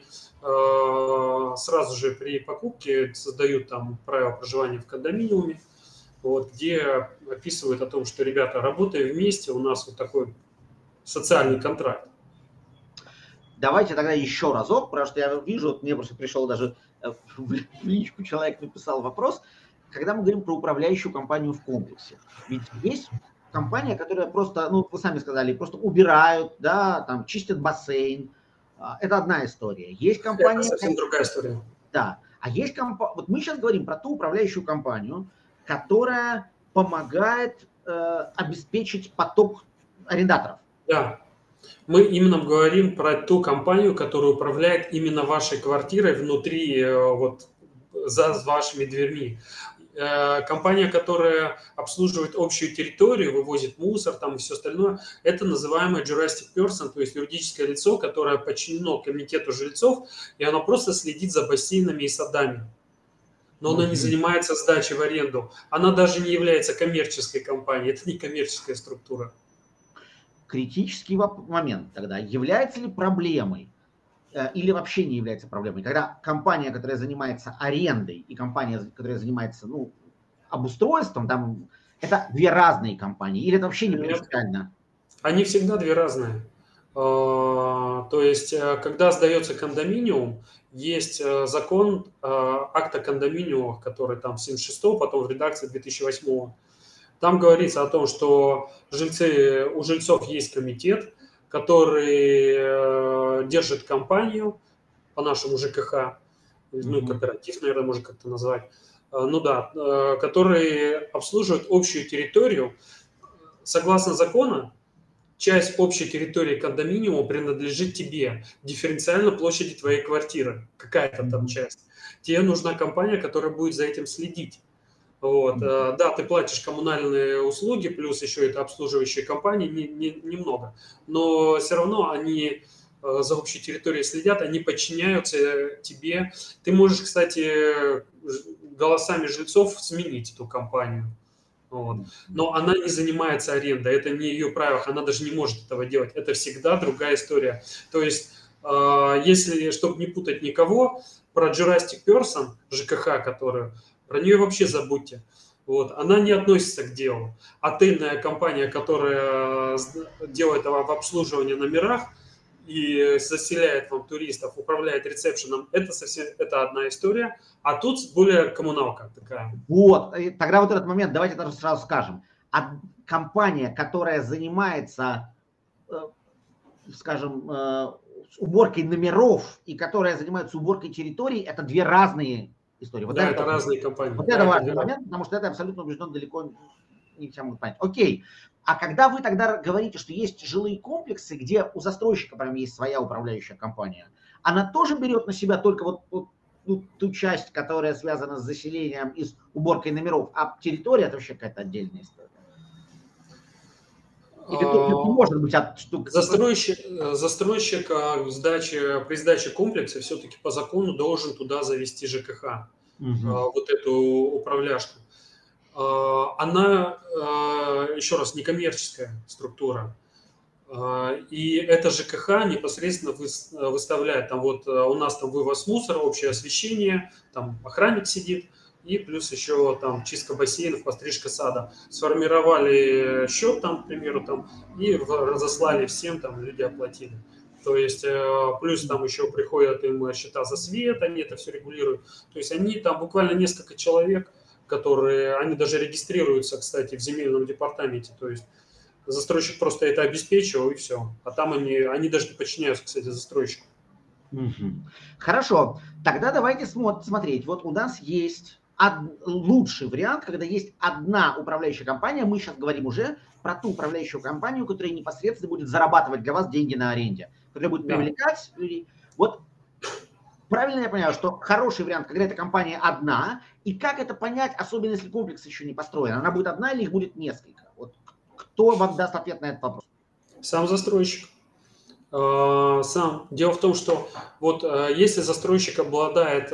сразу же при покупке создают там правила проживания в кондоминиуме, вот, где описывают о том, что, ребята, работая вместе, у нас вот такой социальный контракт. Давайте тогда еще разок, потому что я вижу, вот мне просто пришел даже в личку человек написал вопрос, когда мы говорим про управляющую компанию в комплексе. Ведь есть компания, которая просто, ну, вы сами сказали, просто убирают, да, там, чистят бассейн. Это одна история. Есть компания... Это совсем другая история. Да. А есть компания... Вот мы сейчас говорим про ту управляющую компанию, которая помогает обеспечить поток арендаторов. Да. Мы именно говорим про ту компанию, которая управляет именно вашей квартирой внутри, вот, за вашими дверьми. Компания, которая обслуживает общую территорию, вывозит мусор там и все остальное, это называемый juristic person, то есть юридическое лицо, которое подчинено комитету жильцов, и оно просто следит за бассейнами и садами. Но она не занимается сдачей в аренду. Она даже не является коммерческой компанией, это не коммерческая структура. Критический момент тогда. Является ли проблемой или вообще не является проблемой, когда компания, которая занимается арендой, и компания, которая занимается, ну, обустройством, там, это две разные компании, или это вообще не принципиально? Они всегда две разные. То есть, когда сдается кондоминиум, есть закон акт о кондоминиумах, который там 76-го, потом в редакции 2008-го. Там говорится о том, что у жильцов есть комитет, который держит компанию по нашему ЖКХ, ну, кооператив, наверное, можно как-то назвать, ну да, который обслуживает общую территорию. Согласно закону, часть общей территории кондоминиума принадлежит тебе, дифференциально площади твоей квартиры, какая-то там часть. Тебе нужна компания, которая будет за этим следить. Вот. Да, ты платишь коммунальные услуги, плюс еще это обслуживающие компании, немного. Но все равно они за общей территорией следят, они подчиняются тебе. Ты можешь, кстати, голосами жильцов сменить эту компанию. Вот. Но она не занимается арендой, это не ее правилах, она даже не может этого делать. Это всегда другая история. То есть, если, чтобы не путать никого, про Jurassic Person, ЖКХ, которую, про нее вообще забудьте. Вот. Она не относится к делу. Отельная компания, которая делает в обслуживании номерах, и заселяет вам туристов, управляет ресепшеном, это одна история. А тут более коммуналка такая. Вот, тогда вот этот момент, давайте даже сразу скажем. Компания, которая занимается, скажем, уборкой номеров и которая занимается уборкой территорий, это две разные истории. Вот Да, это разные компании. Вот да, это важный момент, потому что это абсолютно убежден далеко не всем могут понять. Окей. А когда вы тогда говорите, что есть жилые комплексы, где у застройщика прям есть своя управляющая компания, она тоже берет на себя только вот ту часть, которая связана с заселением и с уборкой номеров, а территория это вообще какая-то отдельная история? Или тут может быть штука? Застройщик при сдаче комплекса все-таки по закону должен туда завести ЖКХ, вот эту управляшку. Она, еще раз, некоммерческая структура. И это ЖКХ непосредственно выставляет, там вот у нас там вывоз мусора, общее освещение, там охранник сидит, и плюс еще там чистка бассейнов, пострижка сада. Сформировали счет там, к примеру, там, и разослали всем, там люди оплатили. То есть плюс там еще приходят им счета за свет, они это все регулируют. То есть они там буквально несколько человек, которые, они даже регистрируются, кстати, в земельном департаменте. То есть застройщик просто это обеспечивал, и все. А там они даже не подчиняются, кстати, застройщику. Хорошо. Тогда давайте смотреть. Вот у нас есть лучший вариант, когда есть одна управляющая компания. Мы сейчас говорим уже про ту управляющую компанию, которая непосредственно будет зарабатывать для вас деньги на аренде, которая будет привлекать людей. Вот правильно я понимаю, что хороший вариант, когда эта компания одна, и как это понять, особенно если комплекс еще не построен? Она будет одна или их будет несколько? Вот кто вам даст ответ на этот вопрос? Сам застройщик. Дело в том, что вот если застройщик обладает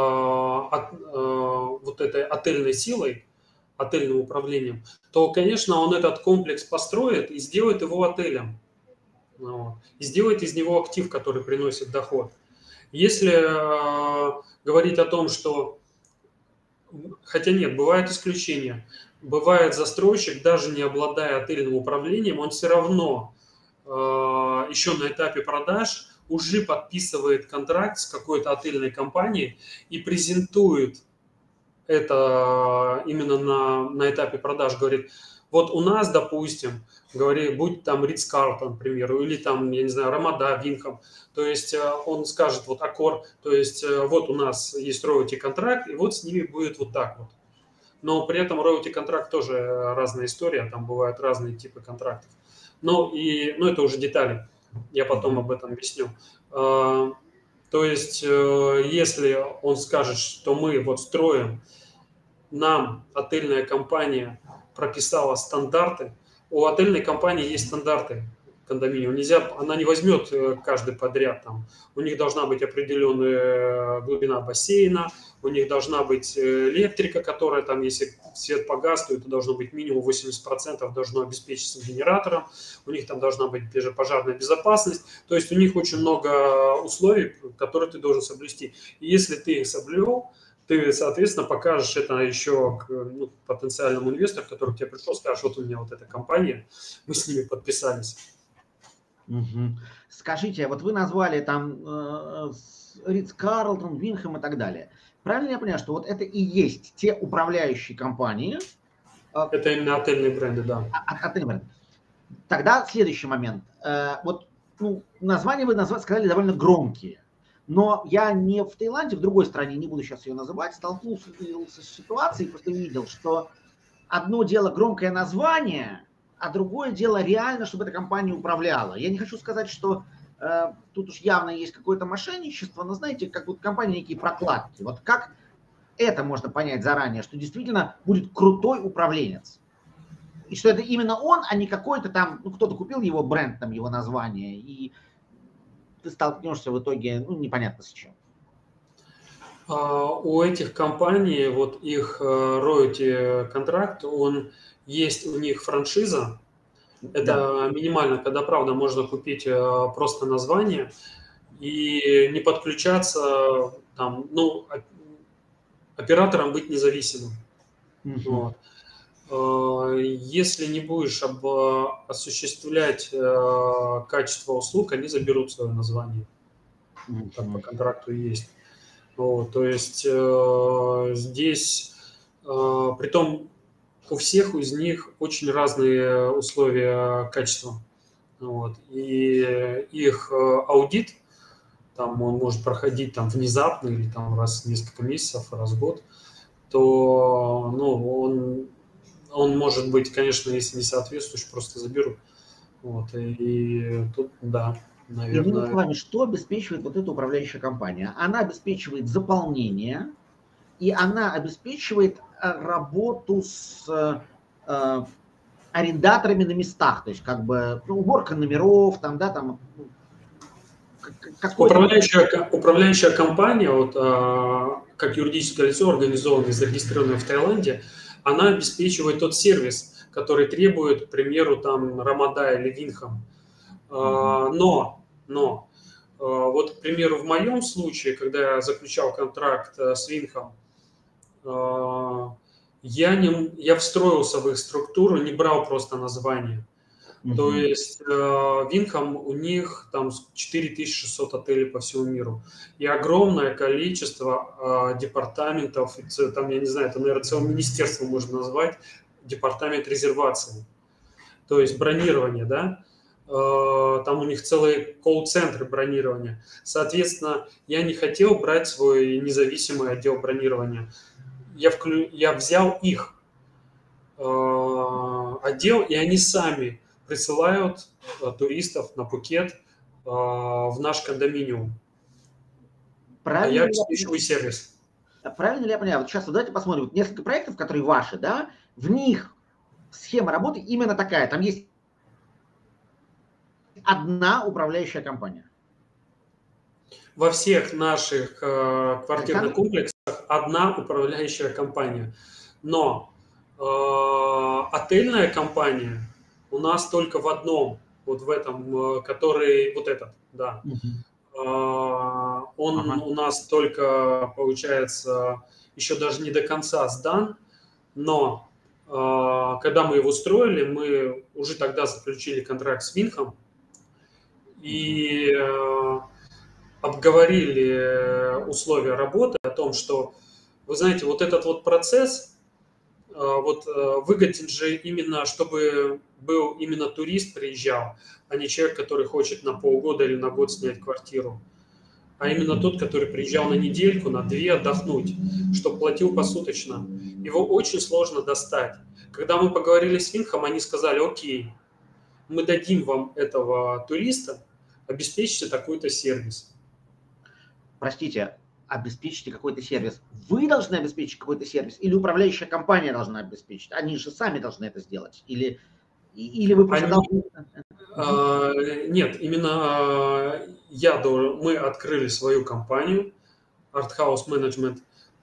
вот этой отельной силой, отельным управлением, то, конечно, он этот комплекс построит и сделает его отелем. И сделает из него актив, который приносит доход. Если говорить о том, что... Хотя нет, бывают исключения. Бывает застройщик, даже не обладая отельным управлением, он все равно еще на этапе продаж уже подписывает контракт с какой-то отельной компанией и презентует это именно на этапе продаж. Говорит, вот у нас, допустим, говорит, будь там Ритц-Карлтон, к примеру, или там, я не знаю, Рамада, Винхам. То есть он скажет, вот Аккор, то есть вот у нас есть роялти контракт, и вот с ними будет вот так вот. Но при этом роялти контракт тоже разная история, там бывают разные типы контрактов. Но это уже детали, я потом об этом объясню. То есть, если он скажет, что мы вот строим, нам отельная компания прописала стандарты, у отельной компании есть стандарты кондоминиум. Она не возьмет каждый подряд. Там. У них должна быть определенная глубина бассейна, у них должна быть электрика, которая там, если свет погас, то это должно быть минимум 80% должно обеспечиться генератором, у них там должна быть пожарная безопасность. То есть у них очень много условий, которые ты должен соблюсти. И если ты их соблюл, ты, соответственно, покажешь это еще потенциальному инвестору, который к тебе пришел, скажешь, вот у меня вот эта компания, мы с ними подписались. Скажите, вот вы назвали там Ритц-Карлтон, Винхэм и так далее. Правильно я понимаю, что вот это и есть те управляющие компании? Это именно отельные бренды, да. Отельные бренды. Тогда следующий момент. Вот названия вы сказали довольно громкие. Но я не в Таиланде, в другой стране, не буду сейчас ее называть, столкнулся с ситуацией, просто увидел, что одно дело громкое название, а другое дело реально, чтобы эта компания управляла. Я не хочу сказать, что тут уж явно есть какое-то мошенничество, но знаете, как вот компания некие прокладки. Вот как это можно понять заранее, что действительно будет крутой управленец? И что это именно он, а не какой-то там, кто-то купил его бренд, там его название, и ты столкнешься в итоге, непонятно с чем. У этих компаний, вот их роялти контракт, есть у них франшиза. Это минимально, когда, правда, можно купить просто название и не подключаться, там, оператором быть независимым. Вот. Если не будешь осуществлять качество услуг, они заберут свое название. Так по контракту и есть. Вот, то есть здесь, притом у всех из них очень разные условия качества. Вот, и их аудит, там он может проходить там внезапно или там раз в несколько месяцев, раз в год, то ну, он может быть, конечно, если не соответствующий, просто заберут. Вот, и тут, да, Иными наверное. словами, что обеспечивает вот эта управляющая компания? Она обеспечивает заполнение, и она обеспечивает работу с арендаторами на местах, то есть как бы уборка номеров, там, да, там какой-то... Управляющая компания, вот, как юридическое лицо, организованное и зарегистрированное в Таиланде, она обеспечивает тот сервис, который требует, к примеру, там Рамада или Винхам. Но, вот, к примеру, в моем случае, когда я заключал контракт с Винхам, я встроился в их структуру, не брал просто название. То есть Винхам, у них там 4600 отелей по всему миру. И огромное количество департаментов, там, я не знаю, это, наверное, целое министерство можно назвать, департамент резервации. То есть бронирование, да? Там у них целые колл-центры бронирования. Соответственно, я не хотел брать свой независимый отдел бронирования. Я взял их отдел, и они сами присылают туристов на Пхукет в наш кондоминиум. А я обеспечиваю сервис. Правильно ли я понял? Вот сейчас давайте посмотрим. Вот несколько проектов, которые ваши, да, в них схема работы именно такая. Там есть одна управляющая компания. Во всех наших квартирных комплексах одна управляющая компания. Но отельная компания у нас только в одном, вот в этом, который, вот этот, да. Он у нас только, получается, еще даже не до конца сдан, но когда мы его строили, мы уже тогда заключили контракт с Винхом и обговорили условия работы о том, что, вы знаете, вот этот вот процесс, вот выгоден же именно, чтобы был именно турист приезжал, а не человек, который хочет на полгода или на год снять квартиру, а именно тот, который приезжал на недельку, на две отдохнуть, чтобы платил посуточно. Его очень сложно достать. Когда мы поговорили с Винхом, они сказали: окей, мы дадим вам этого туриста, обеспечьте такой-то сервис. Простите, обеспечите какой-то сервис. Вы должны обеспечить какой-то сервис или управляющая компания должна обеспечить? Они же сами должны это сделать. Или вы просто должны... Нет, именно мы открыли свою компанию Art House Management,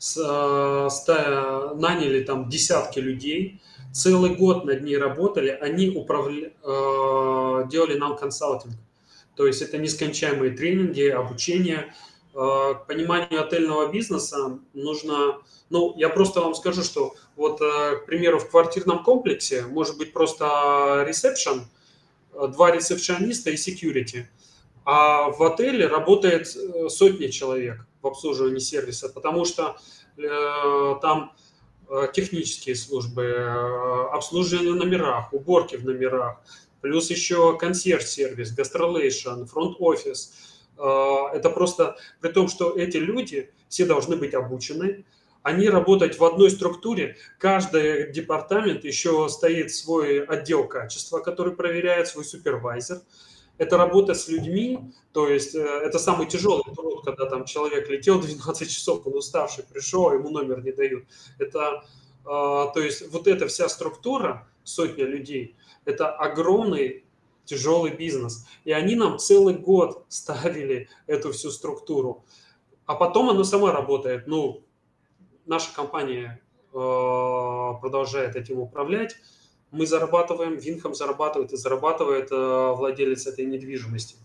наняли там десятки людей, целый год над ней работали, они делали нам консалтинг. То есть это нескончаемые тренинги, обучение. К пониманию отельного бизнеса нужно... Ну, я просто вам скажу, что вот, к примеру, в квартирном комплексе может быть просто ресепшн, 2 ресепшиониста и security. А в отеле работает сотни человек в обслуживании сервиса, потому что там технические службы, обслуживание в номерах, уборки в номерах, плюс еще консьерж-сервис, гастролейшн, фронт-офис. Это просто при том, что эти люди все должны быть обучены, они работать в одной структуре, каждый департамент еще стоит свой отдел качества, который проверяет, свой супервайзер. Это работа с людьми, то есть это самый тяжелый труд, когда там человек летел 12 часов, он уставший, пришел, ему номер не дают. Это, то есть вот эта вся структура, сотня людей, это огромный тяжелый бизнес. И они нам целый год ставили эту всю структуру. А потом она сама работает. Ну, наша компания продолжает этим управлять. Мы зарабатываем, Винхам зарабатывает и зарабатывает владелец этой недвижимости.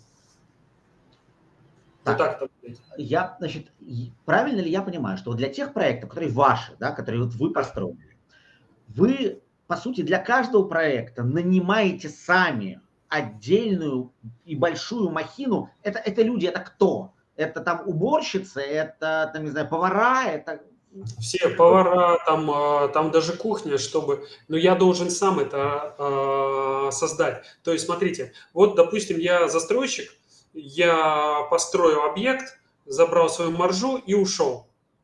Так, значит, правильно ли я понимаю, что для тех проектов, которые ваши, да, которые вот вы построили, вы по сути, для каждого проекта нанимаете сами отдельную и большую махину. Это люди, это кто? Это там уборщицы, это, там, не знаю, повара, это... Все повара, там даже кухня, чтобы... Но я должен сам это создать. То есть, смотрите, вот, допустим, я застройщик, я построю объект, забрал свою маржу и ушел.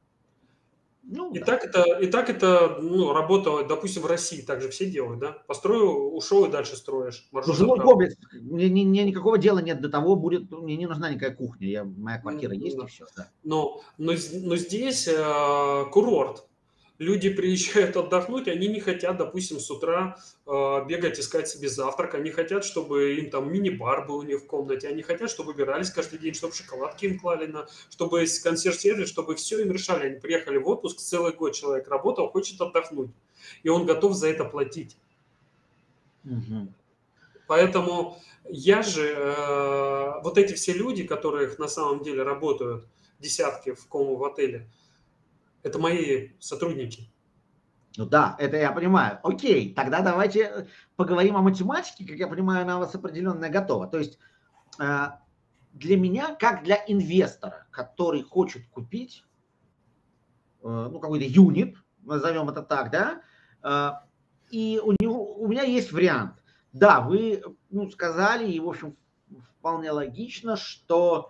Ну, И да. так это ну, работало, допустим, в России также все делают, да? Построил, ушел и дальше строишь. Ну, Маржу жилой забрал. комплекс, мне никакого дела нет до того, мне не нужна никакая кухня, моя квартира есть и все, да. Но здесь курорт. Люди приезжают отдохнуть, они не хотят, допустим, с утра бегать, искать себе завтрак, они хотят, чтобы им там мини-бар был у них в комнате, они хотят, чтобы убирались каждый день, чтобы шоколадки им клали, чтобы консьерж-сервис, чтобы все им решали. Они приехали в отпуск, целый год человек работал, хочет отдохнуть, и он готов за это платить. Угу. Поэтому я же, вот эти все люди, которых на самом деле работают, десятки в отеле, это мои сотрудники. Ну да, это я понимаю. Окей, тогда давайте поговорим о математике. Как я понимаю, она у вас определенная готова. То есть для меня, как для инвестора, который хочет купить ну, какой-то юнит, назовем это так, да, и у меня есть вариант. Да, вы сказали, и, в общем, вполне логично, что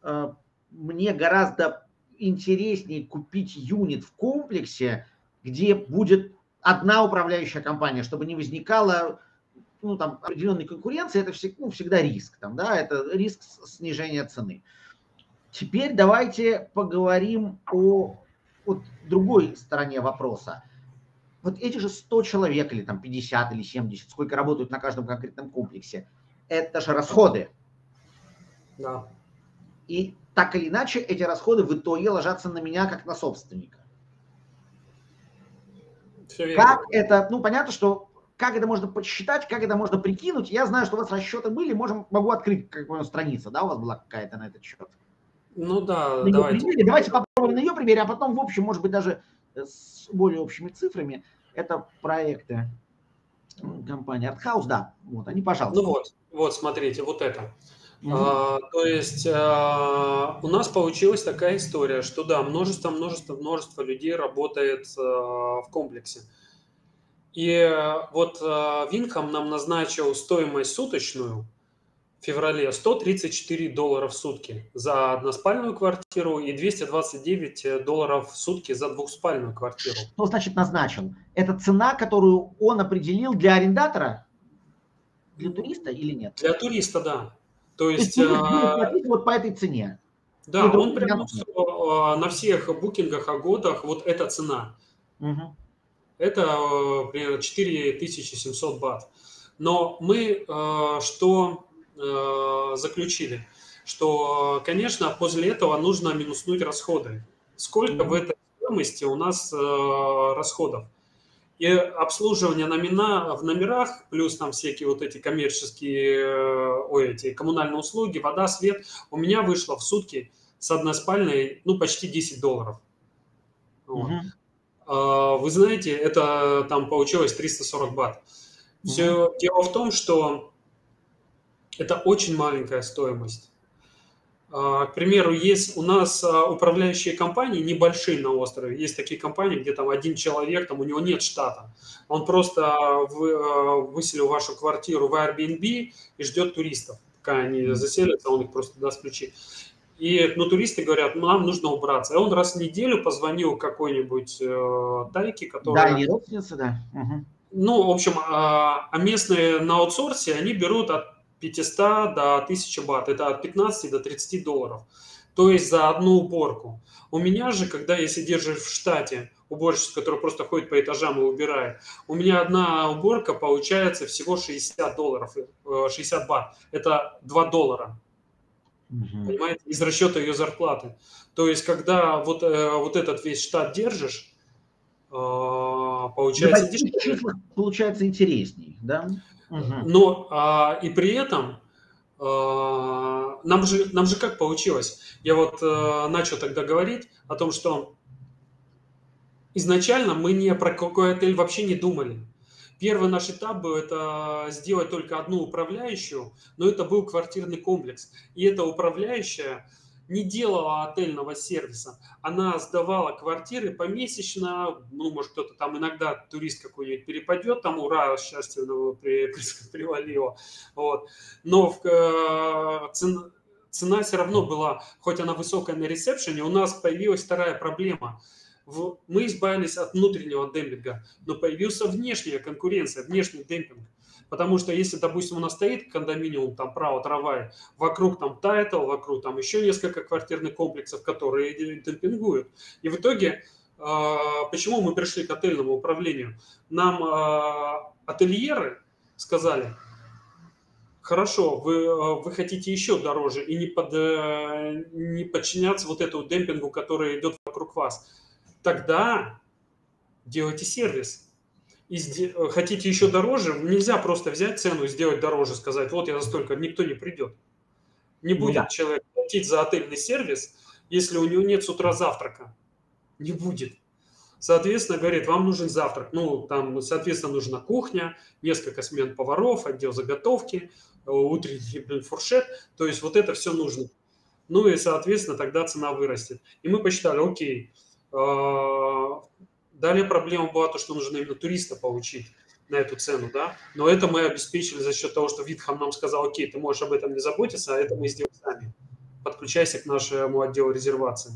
мне гораздо интереснее купить юнит в комплексе, где будет одна управляющая компания, чтобы не возникало там, определенной конкуренции, это всегда риск, там, да, это риск снижения цены. Теперь давайте поговорим о другой стороне вопроса. Вот эти же 100 человек, или там 50, или 70, сколько работают на каждом конкретном комплексе, это же расходы. Да. И так или иначе эти расходы в итоге ложатся на меня, как на собственника. Как это, понятно, что как это можно подсчитать, как это можно прикинуть. Я знаю, что у вас расчеты были, могу открыть какую-то страницу, да, у вас была какая-то на этот счет. Ну да, на давайте. Давайте попробуем на ее примере, а потом в общем, может быть, даже с более общими цифрами. Это проекты компании Arthouse, да, вот они, пожалуйста. Ну вот, смотрите, вот это. То есть у нас получилась такая история, что да, множество людей работает в комплексе. И вот Винхам нам назначил стоимость суточную в феврале $134 в сутки за односпальную квартиру и $229 в сутки за двухспальную квартиру. Что значит назначил? Это цена, которую он определил для арендатора? Для туриста или нет? Для туриста, да. То есть платить вот по этой цене. Да, он прям на всех букингах о годах вот эта цена. Угу. Это примерно 4700 бат. Но мы что заключили? Что, конечно, после этого нужно минуснуть расходы. Сколько в этой стоимости у нас расходов? И обслуживание в номерах, плюс там всякие вот эти коммерческие, эти коммунальные услуги, вода, свет, у меня вышло в сутки с односпальной, почти $10. Вот. Вы знаете, это там получилось 340 бат. Все дело в том, что это очень маленькая стоимость. К примеру, есть у нас управляющие компании небольшие на острове. Есть такие компании, где там один человек, там у него нет штата. Он просто выселил вашу квартиру в Airbnb и ждет туристов. Пока они заселятся, он их просто даст ключи. И туристы говорят, нам нужно убраться. И он раз в неделю позвонил какой-нибудь тайке, которая... Да, или родственница, да. В общем, а местные на аутсорсе, они берут от 500 до 1000 бат. Это от 15 до 30 долларов. То есть за одну уборку. У меня же, когда если держишь в штате уборщицу, которая просто ходит по этажам и убирает, у меня одна уборка получается всего 60 долларов, 60 бат. Это 2 доллара. Понимаете? Из расчета ее зарплаты. То есть, когда вот этот весь штат держишь, получается дешевле. Получается интересней, да? Но и при этом нам же как получилось? Я вот начал тогда говорить о том, что изначально мы ни про какой отель вообще не думали. Первый наш этап был это сделать только одну управляющую, но это был квартирный комплекс. И эта управляющая не делала отельного сервиса. Она сдавала квартиры помесячно. Ну, может, кто-то там иногда, турист какой-нибудь перепадет, там ура, счастье привалило. Вот. Но цена все равно была, хоть она высокая на ресепшене, у нас появилась вторая проблема. Мы избавились от внутреннего демпинга, но появился внешняя конкуренция, внешний демпинг. Потому что если, допустим, у нас стоит кондоминиум, там право трамвая, вокруг там тайтл, вокруг там еще несколько квартирных комплексов, которые демпингуют. И в итоге, почему мы пришли к отельному управлению? Нам ательеры сказали: хорошо, вы хотите еще дороже и не подчиняться вот этому демпингу, который идет вокруг вас. Тогда делайте сервис. И хотите еще дороже, нельзя просто взять цену и сделать дороже, сказать, вот я за столько, никто не придет. Не будет человек платить за отельный сервис, если у него нет с утра завтрака. Не будет. Соответственно, говорит, вам нужен завтрак. Ну, там, соответственно, нужна кухня, несколько смен поваров, отдел заготовки, утренний фуршет. То есть вот это все нужно. Ну и, соответственно, тогда цена вырастет. И мы посчитали, окей. Далее проблема была то, что нужно именно туриста получить на эту цену, да. Но это мы обеспечили за счет того, что Витхам нам сказал, окей, ты можешь об этом не заботиться, а это мы сделаем сами. Подключайся к нашему отделу резервации.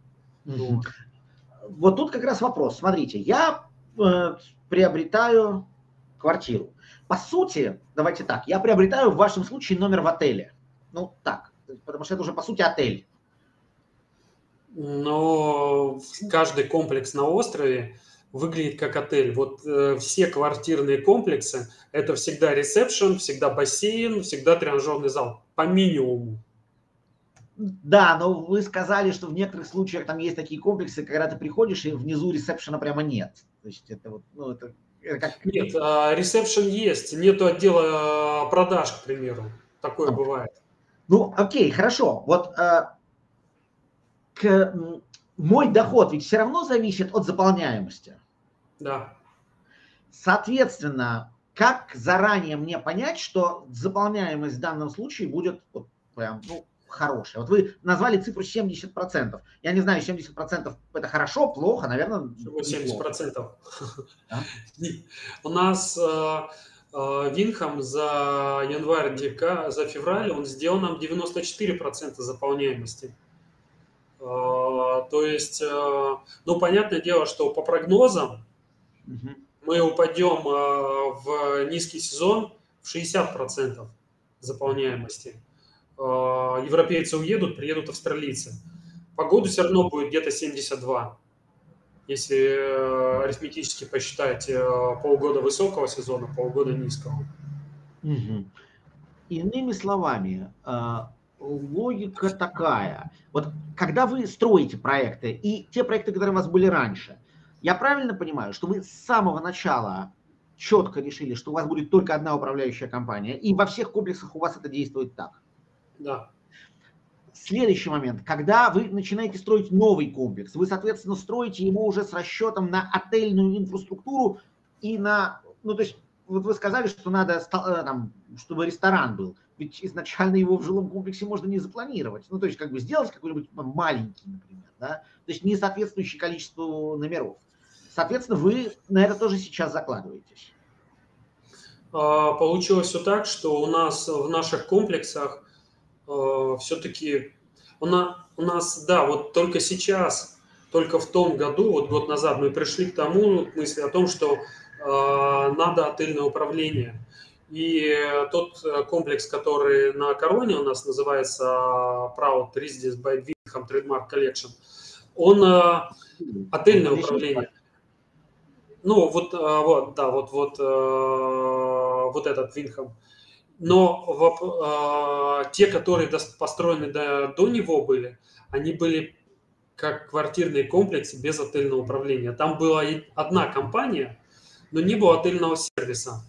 Вот тут как раз вопрос. Смотрите, я приобретаю квартиру. По сути, давайте так, я приобретаю в вашем случае номер в отеле. Ну, так, потому что это уже по сути отель. Но каждый комплекс на острове выглядит как отель. Вот все квартирные комплексы – это всегда ресепшн, всегда бассейн, всегда тренажерный зал. По минимуму. Да, но вы сказали, что в некоторых случаях там есть такие комплексы, когда ты приходишь, и внизу ресепшена прямо нет. То есть это вот, ну, это как... Нет, ресепшн есть, нету отдела продаж, к примеру. Такое бывает. Ну, окей, хорошо. Вот мой доход ведь все равно зависит от заполняемости. Да. Соответственно, как заранее мне понять, что заполняемость в данном случае будет вот прям, ну, хорошая? Вот вы назвали цифру 70%. Я не знаю, 70% это хорошо, плохо, наверное, 70%. У нас Винхам за январь, за февраль он сделал нам 94% заполняемости. То есть, ну, понятное дело, что по прогнозам мы упадем в низкий сезон в 60% заполняемости. Европейцы уедут, приедут австралийцы. Погода все равно будет где-то 72. Если арифметически посчитать полгода высокого сезона, полгода низкого. Иными словами, логика такая. Вот когда вы строите проекты, и те проекты, которые у вас были раньше, я правильно понимаю, что вы с самого начала четко решили, что у вас будет только одна управляющая компания, и во всех комплексах у вас это действует так? Да. Следующий момент. Когда вы начинаете строить новый комплекс, вы, соответственно, строите его уже с расчетом на отельную инфраструктуру и на... Ну, то есть, вот вы сказали, что надо, там, чтобы ресторан был. Ведь изначально его в жилом комплексе можно не запланировать. Ну, то есть, как бы сделать какой-нибудь маленький, например, да? То есть, не соответствующий количеству номеров. Соответственно, вы на это тоже сейчас закладываетесь. Получилось все так, что у нас в наших комплексах все-таки у нас, да, вот только сейчас, только в том году, вот год назад мы пришли к тому мысли о том, что надо отельное управление. И тот комплекс, который на Короне у нас называется Proud Residence by Windham Trademark Collection, он отельное управление. Ну, вот этот Windham. Но те, которые построены до него были, они были как квартирные комплексы без отельного управления. Там была одна компания, но не было отельного сервиса.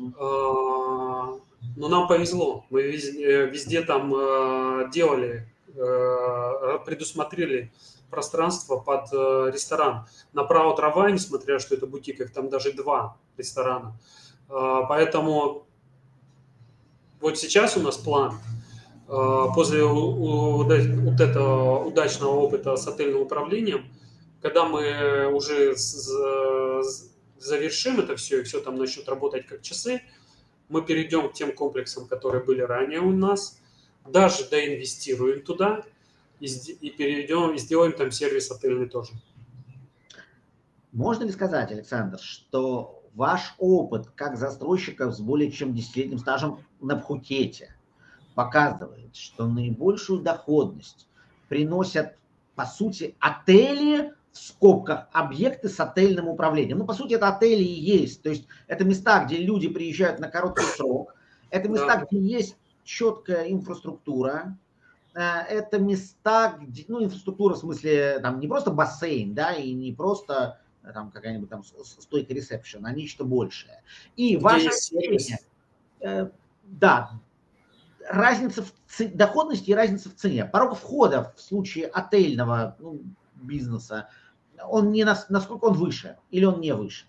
Но нам повезло. Мы везде там делали предусмотрели пространство под ресторан. Направо трава, несмотря что это бутик, их там даже 2 ресторана. Поэтому вот сейчас у нас план, после вот этого удачного опыта с отельным управлением, когда мы уже завершим это все, и все там начнет работать как часы, мы перейдем к тем комплексам, которые были ранее у нас, даже доинвестируем туда и перейдем, и сделаем там сервис отельный тоже. Можно ли сказать, Александр, что ваш опыт как застройщика с более чем 10-летним стажем на Пхукете показывает, что наибольшую доходность приносят, по сути, отели, в скобках, объекты с отельным управлением? Ну, по сути, это отели и есть. То есть это места, где люди приезжают на короткий срок. Это места, где есть четкая инфраструктура. Это места, где, ну, инфраструктура в смысле, там, не просто бассейн, да, и не просто там какая-нибудь там стойка ресепшн, а нечто большее. И ваше ощущение, да, разница в доходности и разница в цене. Порог входа в случае отельного бизнеса, он не насколько он выше или он не выше?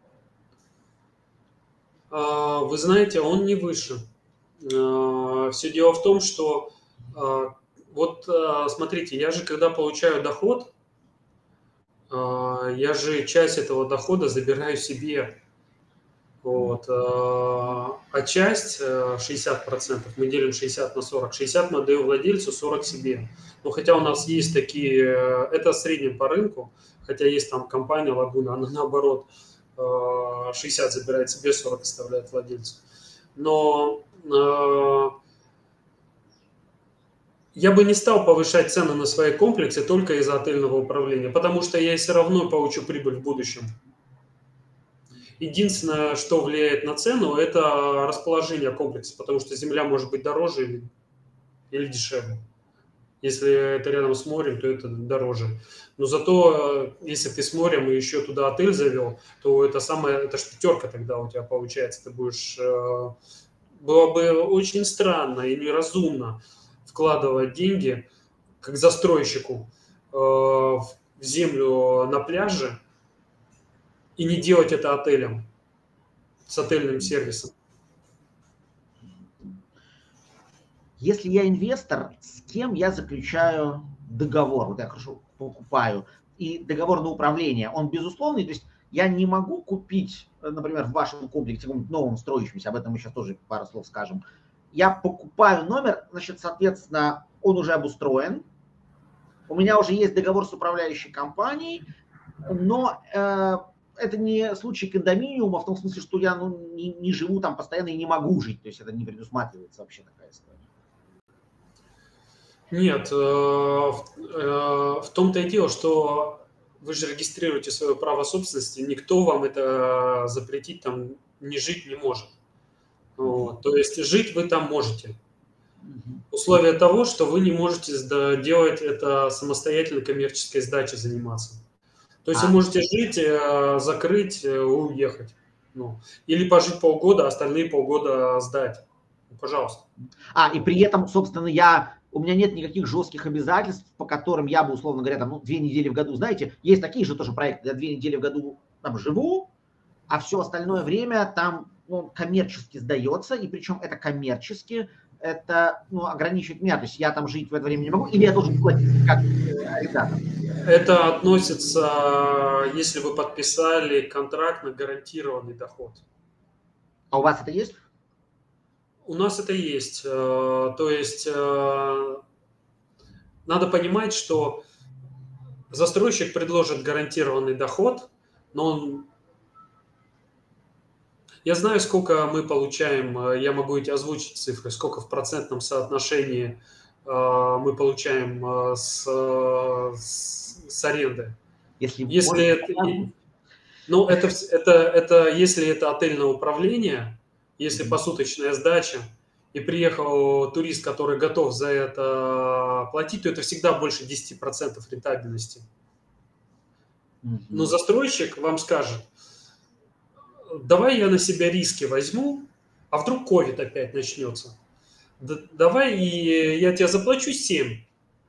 Вы знаете, он не выше. Все дело в том, что вот смотрите, я же когда получаю доход, я же часть этого дохода забираю себе. Вот. А часть, 60%, мы делим 60 на 40. 60 мы отдаем владельцу, 40 себе. Но хотя у нас есть такие, это в среднем по рынку, хотя есть там компания Лагуна, она наоборот 60 забирает себе, 40 оставляет владельцу. Но я бы не стал повышать цены на свои комплексы только из-за отельного управления, потому что я все равно получу прибыль в будущем. Единственное, что влияет на цену, это расположение комплекса, потому что земля может быть дороже или дешевле. Если это рядом с морем, то это дороже. Но зато, если ты с морем и еще туда отель завел, то это ж пятерка тогда у тебя получается. Ты будешь... Было бы очень странно и неразумно вкладывать деньги, как застройщику, в землю на пляже, и не делать это отелем, с отельным сервисом. Если я инвестор, с кем я заключаю договор? Вот я хорошо покупаю. И договор на управление, он безусловный. То есть я не могу купить, например, в вашем комплексе, каком-нибудь новом строящемся, об этом мы сейчас тоже пару слов скажем. Я покупаю номер, значит, соответственно, он уже обустроен. У меня уже есть договор с управляющей компанией, но это не случай кондоминиума в том смысле, что я не живу там постоянно и не могу жить. То есть это не предусматривается вообще такая история. Нет, в том-то и дело, что вы же регистрируете свое право собственности, никто вам это запретить там не жить не может. Вот. То есть жить вы там можете. Условие того, что вы не можете делать это самостоятельно коммерческой сдачей заниматься. То есть вы можете жить, закрыть, уехать. Ну, или пожить полгода, остальные полгода сдать. Ну, пожалуйста. И при этом, собственно, у меня нет никаких жестких обязательств, по которым я бы, условно говоря, там, 2 недели в году, знаете, есть такие же тоже проекты, я 2 недели в году там живу, а все остальное время там коммерчески сдается, и причем это коммерчески, это ограничивает меня, то есть я там жить в это время не могу, или я должен платить как арендатор. Это относится, если вы подписали контракт на гарантированный доход. А у вас это есть? У нас это есть. То есть надо понимать, что застройщик предложит гарантированный доход, но я знаю, сколько мы получаем, я могу эти озвучить цифры, сколько в процентном соотношении мы получаем с аренды. Если это отельное управление, если посуточная сдача, и приехал турист, который готов за это платить, то это всегда больше 10% рентабельности. Но застройщик вам скажет: давай я на себя риски возьму, а вдруг ковид опять начнется. Давай и я тебе заплачу 7,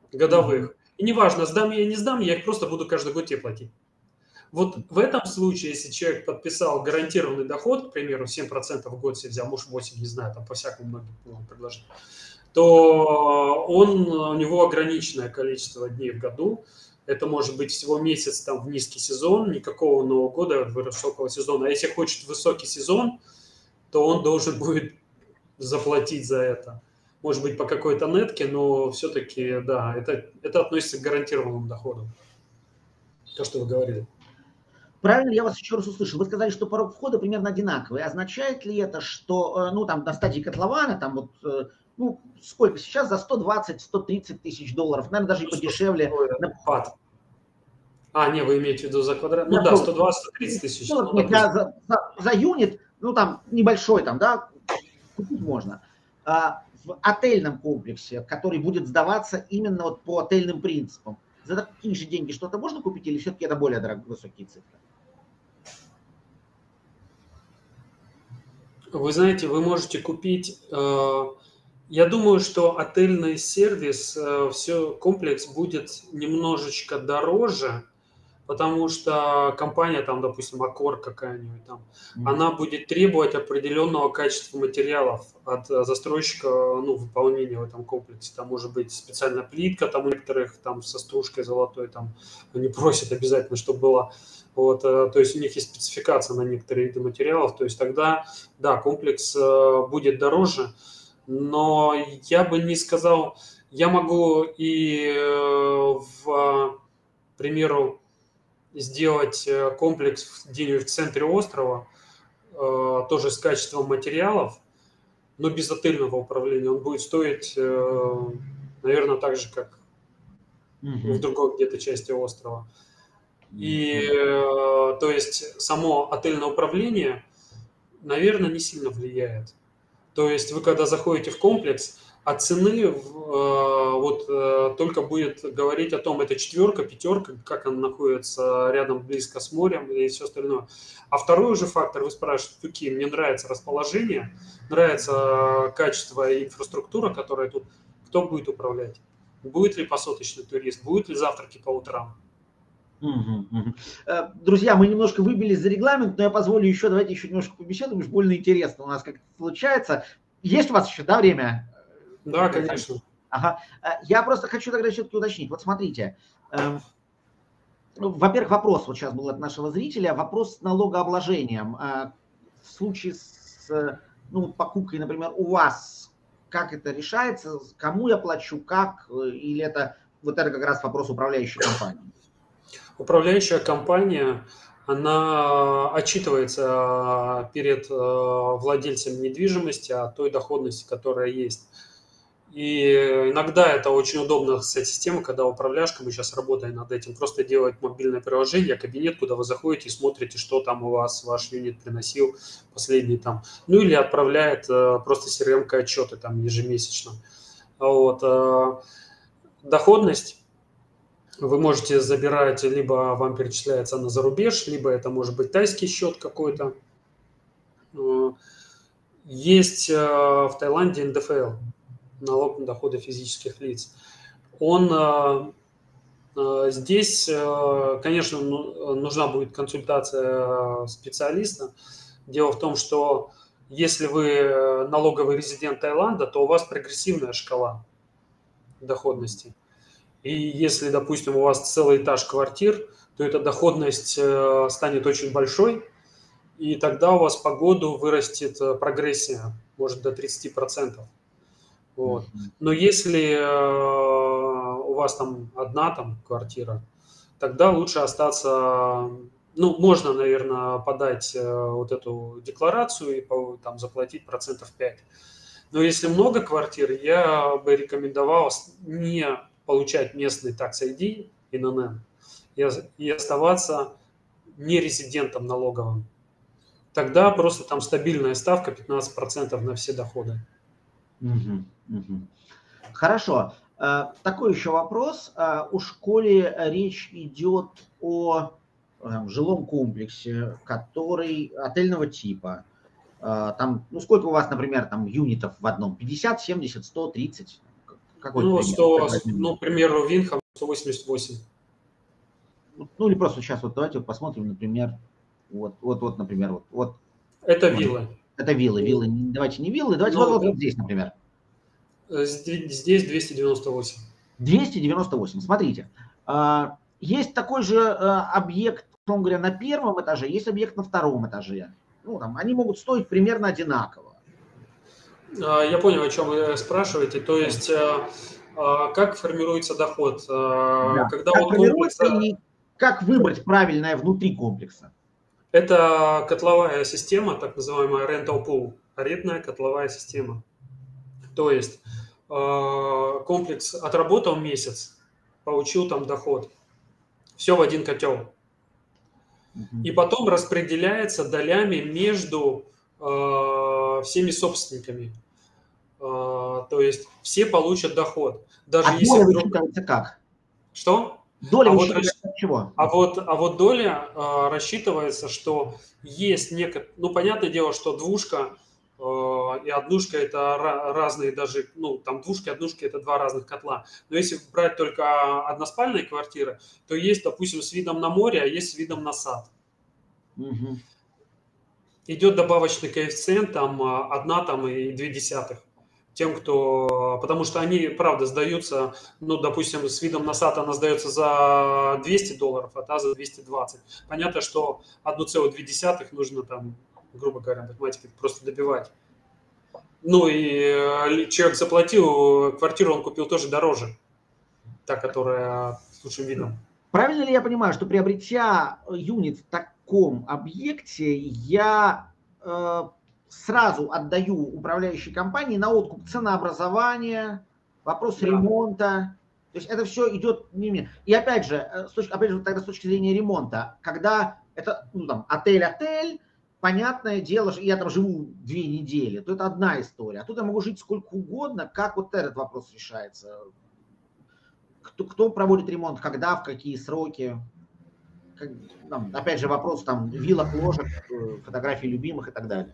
годовых. И неважно, сдам я, не сдам, я их просто буду каждый год тебе платить. Вот в этом случае, если человек подписал гарантированный доход, к примеру, 7% в год себе взял, может 8, не знаю, там по-всякому многим предложить, то у него ограниченное количество дней в году. Это может быть всего месяц там в низкий сезон, никакого Нового года, высокого сезона. А если хочет высокий сезон, то он должен будет заплатить за это. Может быть, по какой-то нетке, но все-таки, да, это относится к гарантированному доходу. То, что вы говорили. Правильно я вас еще раз услышал? Вы сказали, что порог входа примерно одинаковый. Означает ли это, что, ну, там, на стадии котлована, там, вот, ну, сколько сейчас? За 120-130 тысяч долларов, наверное, даже и подешевле. Пад. Не, вы имеете в виду за квадрат? Ну да, 120-130 тысяч. Ну, нет, за юнит, ну, там, небольшой, там, да, купить можно. В отельном комплексе, который будет сдаваться именно вот по отельным принципам, за такие же деньги что-то можно купить или все-таки это более высокие цифры? Вы знаете, вы можете купить, я думаю, что отельный сервис, комплекс будет немножечко дороже, потому что компания, там, допустим, Accor какая-нибудь там, она будет требовать определенного качества материалов от застройщика, ну, выполнения в этом комплексе. Там может быть специальная плитка, там у некоторых там со стружкой золотой, там они просят обязательно, чтобы была. Вот, то есть у них есть спецификация на некоторые виды материалов, то есть тогда, да, комплекс будет дороже, но я бы не сказал, я могу и, к примеру, сделать комплекс где-нибудь в центре острова, тоже с качеством материалов, но без отельного управления. Он будет стоить, наверное, так же, как в другой где-то части острова. И, то есть, само отельное управление, наверное, не сильно влияет. То есть, вы когда заходите в комплекс, от цены только будет говорить о том, это 4, 5, как она находится рядом, близко с морем и все остальное. А второй уже фактор, вы спрашиваете, какие? Мне нравится расположение, нравится качество и инфраструктура, которая тут. Кто будет управлять? Будет ли посуточный турист? Будут ли завтраки по утрам? Друзья, мы немножко выбились за регламент, но я позволю еще, давайте еще немножко побеседуем, уж больно интересно у нас как-то случается. Есть у вас еще, да, время? Да, конечно. Ага. Я просто хочу тогда все-таки уточнить. Вот смотрите, во-первых, вопрос вот сейчас был от нашего зрителя, вопрос с налогообложением. В случае с покупкой, например, у вас, как это решается, кому я плачу, как, или это как раз вопрос управляющей компании? Управляющая компания, она отчитывается перед владельцем недвижимости о той доходности, которая есть. И иногда это очень удобно, кстати, система, когда управляшка, мы сейчас работаем над этим, просто делает мобильное приложение, кабинет, куда вы заходите и смотрите, что там у вас ваш юнит приносил последний там. Ну или отправляет просто CRM-ка отчеты там ежемесячно. Вот. Доходность вы можете забирать, либо вам перечисляется она за рубеж, либо это может быть тайский счет какой-то. Есть в Таиланде НДФЛ, налог на доходы физических лиц. Он здесь, конечно, нужна будет консультация специалиста. Дело в том, что если вы налоговый резидент Таиланда, то у вас прогрессивная шкала доходности. И если, допустим, у вас целый этаж квартир, то эта доходность станет очень большой, и тогда у вас по году вырастет прогрессия, может, до 30%. Вот. Но если у вас там одна квартира, тогда лучше остаться, можно, наверное, подать вот эту декларацию и там заплатить 5%. Но если много квартир, я бы рекомендовал не получать местный Tax ID, ИНН, и оставаться не резидентом налоговым. Тогда просто там стабильная ставка 15% на все доходы. Хорошо. Такой еще вопрос. Уж коли речь идет о жилом комплексе, который отельного типа, там, сколько у вас, например, там юнитов в одном? 50, 70, 100, 30? Какой Ну, пример? 100, Давай возьмем. ну, к примеру, Винхам 188. Ну или просто сейчас вот давайте вот посмотрим, например, например, Это вот. виллы. Это виллы. Давайте не виллы, давайте Ну, вот здесь, например. Здесь 298. 298. Смотрите, есть такой же объект, условно говоря, на первом этаже, есть объект на втором этаже. Ну, там, они могут стоить примерно одинаково. Я понял, о чем вы спрашиваете. То есть, как формируется доход? Да. Когда Как вот комплекс... формируется и как выбрать правильное внутри комплекса? Это котловая система, так называемая rental pool, арендная котловая система. То есть, комплекс отработал месяц, получил там доход. Все в один котел. И потом распределяется долями между всеми собственниками. То есть все получат доход. Даже А если доля вдруг... высчитывается как? Что? Доля А вот, высчитывается от чего? а вот доля рассчитывается, что есть некое... Ну, понятное дело, что двушка и однушка это разные даже... Ну, там двушка и однушка это два разных котла. Но если брать только односпальные квартиры, то есть, допустим, с видом на море, а есть с видом на сад. Угу. Идет добавочный коэффициент, там 1,2. Тем, кто... Потому что они, правда, сдаются, ну, допустим, с видом на сад она сдается за $200, а та за 220. Понятно, что 1,2 нужно там, грубо говоря, математикой просто добивать. Ну, и человек заплатил, квартиру он купил тоже дороже, та, которая с лучшим видом. Правильно ли я понимаю, что приобретя юнит в таком объекте, я сразу отдаю управляющей компании на откуп ценообразования, вопрос ремонта. То есть это все идет мимо. И опять же, тогда с точки зрения ремонта, когда это отель, понятное дело, что я там живу 2 недели, то это одна история. А тут я могу жить сколько угодно, как вот этот вопрос решается. Кто проводит ремонт, когда, в какие сроки. Опять же, вопрос там вилок, ложек, фотографий любимых и так далее.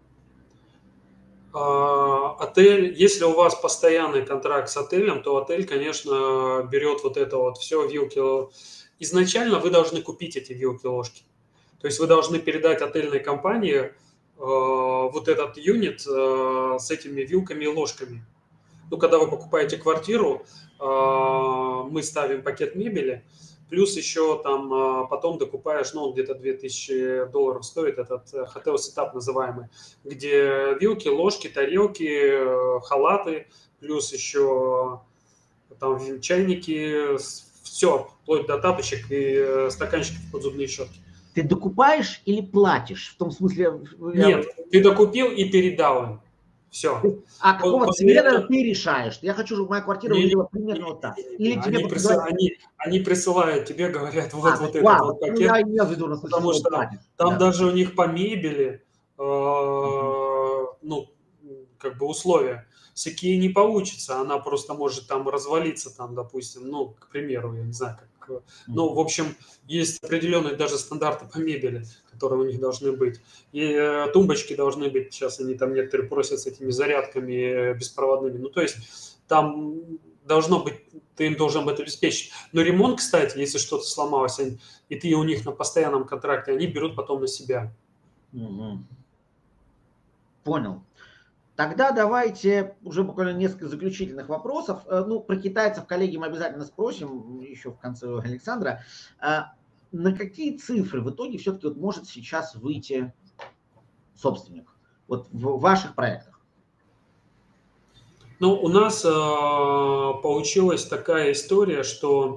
Отель, если у вас постоянный контракт с отелем, то отель, конечно, берет вот это вот все вилки. Изначально вы должны купить эти вилки-ложки. То есть вы должны передать отельной компании вот этот юнит с этими вилками и ложками. Ну, когда вы покупаете квартиру, мы ставим пакет мебели, плюс еще там потом докупаешь, ну, где-то $2000 стоит этот хотел-сетап называемый, где вилки, ложки, тарелки, халаты, плюс еще там чайники, все, вплоть до тапочек и стаканчиков под зубные щетки. Ты докупаешь или платишь? В том смысле... Нет, ты докупил и передал им. Все. А какого цвета ты решаешь? Я хочу, чтобы моя квартира выглядела примерно вот так. Или тебе они присылают тебе, говорят, вот этот вот пакет. Я имел в виду, потому что там даже у них по мебели, ну, как бы условия. С Икеей не получится, она просто может там развалиться, там, допустим, ну, к примеру, я не знаю, как... Ну, в общем, есть определенные даже стандарты по мебели, которые у них должны быть. И тумбочки должны быть, сейчас они там некоторые просят с этими зарядками беспроводными. Ну, то есть там должно быть, ты им должен быть обеспечить. Но ремонт, кстати, если что-то сломалось, и ты у них на постоянном контракте, они берут потом на себя. Понял. Тогда давайте уже буквально несколько заключительных вопросов. Ну, про китайцев, коллеги, мы обязательно спросим еще в конце у Александра. На какие цифры в итоге все-таки вот может сейчас выйти собственник вот в ваших проектах? Ну, у нас получилась такая история, что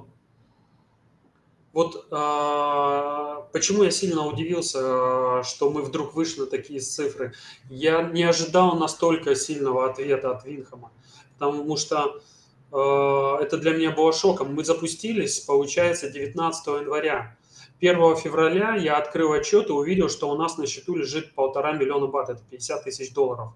вот почему я сильно удивился, что мы вдруг вышли на такие цифры. Я не ожидал настолько сильного ответа от Винхама, потому что это для меня было шоком. Мы запустились, получается, 19 января. 1 февраля я открыл отчет и увидел, что у нас на счету лежит 1,5 миллиона бат, это $50 тысяч.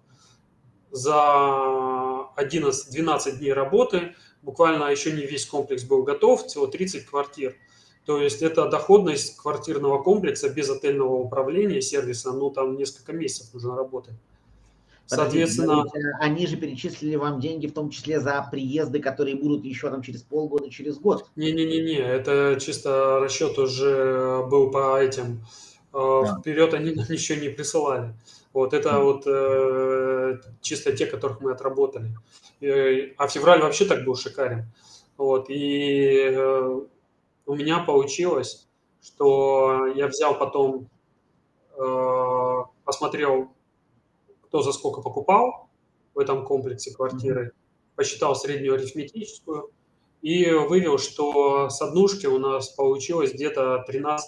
За 12 дней работы, буквально еще не весь комплекс был готов, всего 30 квартир. То есть это доходность квартирного комплекса без отельного управления, сервиса, ну там несколько месяцев нужно работать. Подождите, Соответственно, они же перечислили вам деньги, в том числе за приезды, которые будут еще там через полгода, через год. не, это чисто расчет уже был по этим. Да. Вперед они нам ничего не присылали. Вот это вот чисто те, которых мы отработали. А февраль вообще так был шикарен. Вот, и у меня получилось, что я взял потом, посмотрел, кто за сколько покупал в этом комплексе квартиры, посчитал среднюю арифметическую и вывел, что с однушки у нас получилось где-то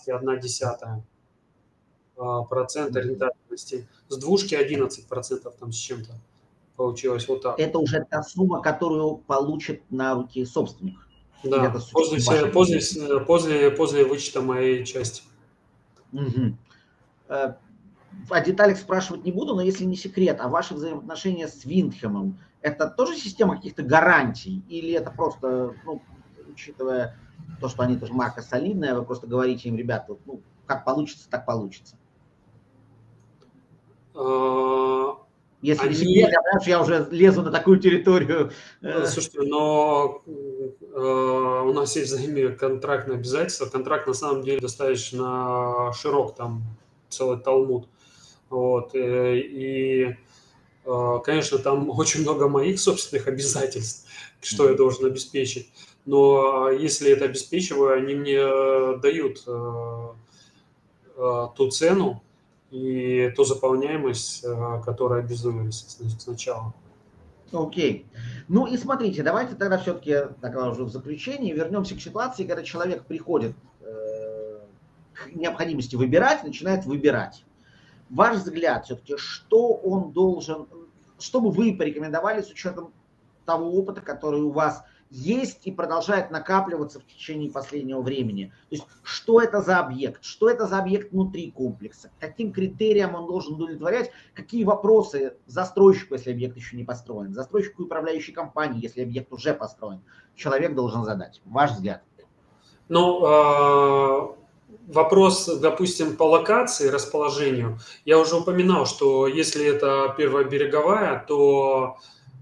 13,1% рентабельности, с двушки 11% там с чем-то получилось вот так. Это уже та сумма, которую получит на руки собственник. Или Да, это с учетом вашей после вычета моей части. Мгм. О деталях спрашивать не буду, но если не секрет, а ваши взаимоотношения с Виндхэмом, это тоже система каких-то гарантий? Или это просто, ну, учитывая то, что они тоже марка солидная, вы просто говорите им, ребята, ну, как получится, так получится? Если не секрет, я понимаю, что я уже лезу на такую территорию. Слушайте, но у нас есть взаимные контрактные обязательства. Контракт на самом деле достаточно широк, там целый талмуд. Вот. Конечно, там очень много моих собственных обязательств, что я должен обеспечить. Но если это обеспечиваю, они мне дают ту цену и ту заполняемость, которая обязуемся сначала. Окей. Ну и смотрите, давайте тогда все-таки, тогда уже в заключении, вернемся к ситуации, когда человек приходит к необходимости выбирать, начинает выбирать. Ваш взгляд все-таки, что он должен, что бы вы порекомендовали с учетом того опыта, который у вас есть и продолжает накапливаться в течение последнего времени? То есть, что это за объект? Что это за объект внутри комплекса? Каким критериям он должен удовлетворять? Какие вопросы застройщику, если объект еще не построен? Застройщику и управляющей компании, если объект уже построен? Человек должен задать. Ваш взгляд. Ну, вопрос, допустим, по локации, расположению. Я уже упоминал, что если это первая береговая, то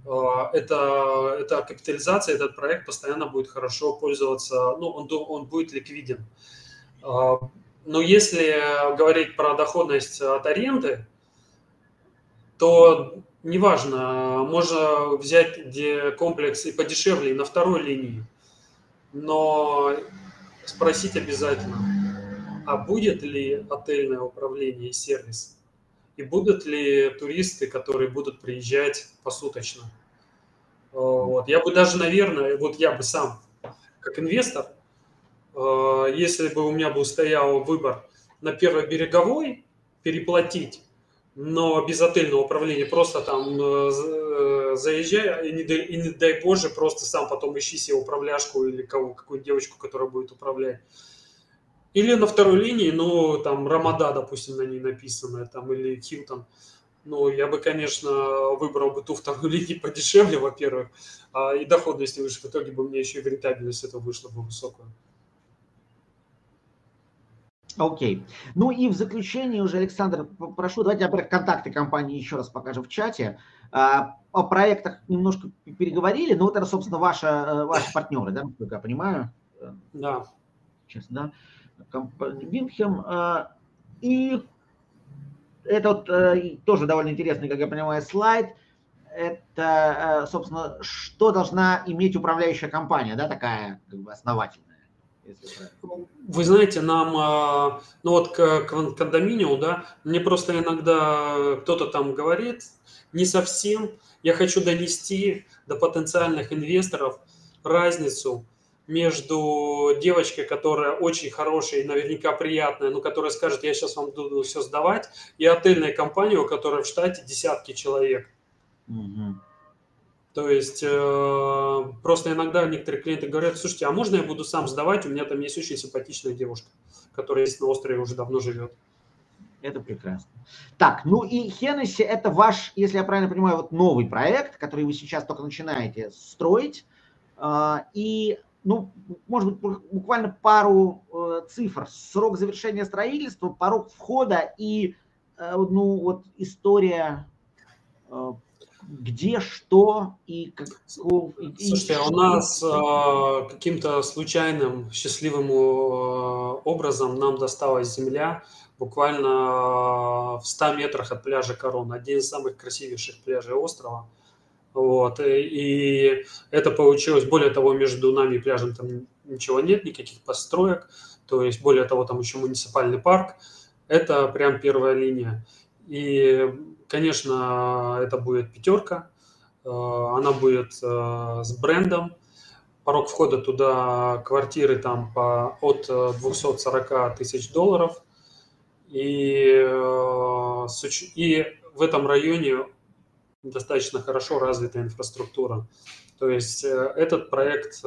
эта капитализация, этот проект постоянно будет хорошо пользоваться, ну, он будет ликвиден. Но если говорить про доходность от аренды, то неважно, можно взять комплекс и подешевле, и на второй линии, но спросить обязательно, а будет ли отельное управление и сервис? И будут ли туристы, которые будут приезжать посуточно? Вот. Я бы даже, наверное, вот я бы сам, как инвестор, если бы у меня был стоял выбор на первой береговой переплатить, но без отельного управления, просто там заезжай, и не дай Боже, просто сам потом ищи себе управляшку или какую-нибудь девочку, которая будет управлять. Или на второй линии, ну, там, Рамада, допустим, на ней написано, там, или Хилтон. Ну, я бы, конечно, выбрал бы ту вторую линию подешевле, во-первых, и доходность выше. В итоге бы мне еще и рентабельность этого вышла бы высокая. Окей. Ну и в заключение уже, Александр, прошу, давайте, во-первых, контакты компании еще раз покажем в чате. О проектах немножко переговорили, но вот это, собственно, ваши партнеры, да, насколько я понимаю? Да. Сейчас, да. Виндхэм. И это вот тоже довольно интересный, как я понимаю, слайд. Это, собственно, что должна иметь управляющая компания, да, такая как бы основательная. Вы знаете, нам, ну вот к кондоминиуму, да, мне просто иногда кто-то там говорит, не совсем. Я хочу донести до потенциальных инвесторов разницу между девочкой, которая очень хорошая и наверняка приятная, но которая скажет, я сейчас вам буду все сдавать, и отельной компанией, у которой в штате десятки человек. Угу. То есть просто иногда некоторые клиенты говорят, слушайте, а можно я буду сам сдавать, у меня там есть очень симпатичная девушка, которая здесь на острове уже давно живет. Это прекрасно. Так, ну и Хеннесси это ваш, если я правильно понимаю, вот новый проект, который вы сейчас только начинаете строить. И, ну, может быть, буквально пару цифр. Срок завершения строительства, порог входа и, ну, вот история где, что и Слушайте, у нас каким-то случайным, счастливым образом нам досталась земля буквально в 100 метрах от пляжа Корон, один из самых красивейших пляжей острова. Вот. И это получилось, более того, между нами и пляжем там ничего нет, никаких построек, то есть, более того, там еще муниципальный парк. Это прям первая линия. И, конечно, это будет пятерка. Она будет с брендом. Порог входа туда квартиры там от 240 тысяч долларов. И в этом районе достаточно хорошо развитая инфраструктура. То есть этот проект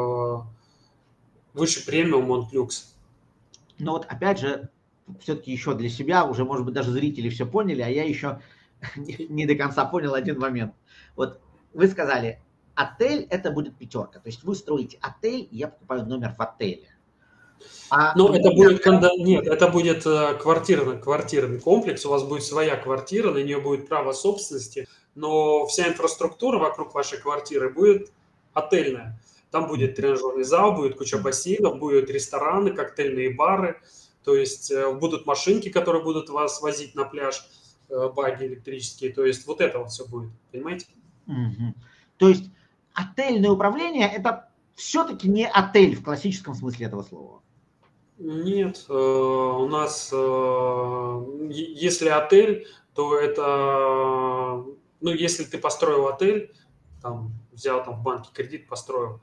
выше премиум, он люкс. Но вот опять же, все-таки еще для себя, уже, может быть, даже зрители все поняли, а я еще не до конца понял один момент. Вот вы сказали, отель это будет пятерка. То есть вы строите отель, и я покупаю номер в отеле. Ну, это будет, нет, это будет квартирный комплекс, у вас будет своя квартира, на нее будет право собственности, но вся инфраструктура вокруг вашей квартиры будет отельная. Там будет тренажерный зал, будет куча бассейнов, будут рестораны, коктейльные бары, то есть будут машинки, которые будут вас возить на пляж, баги электрические, то есть вот это вот все будет, понимаете? То есть отельное управление это все-таки не отель в классическом смысле этого слова. Нет, у нас, если отель, то это, ну, если ты построил отель, там, взял там в банке кредит, построил,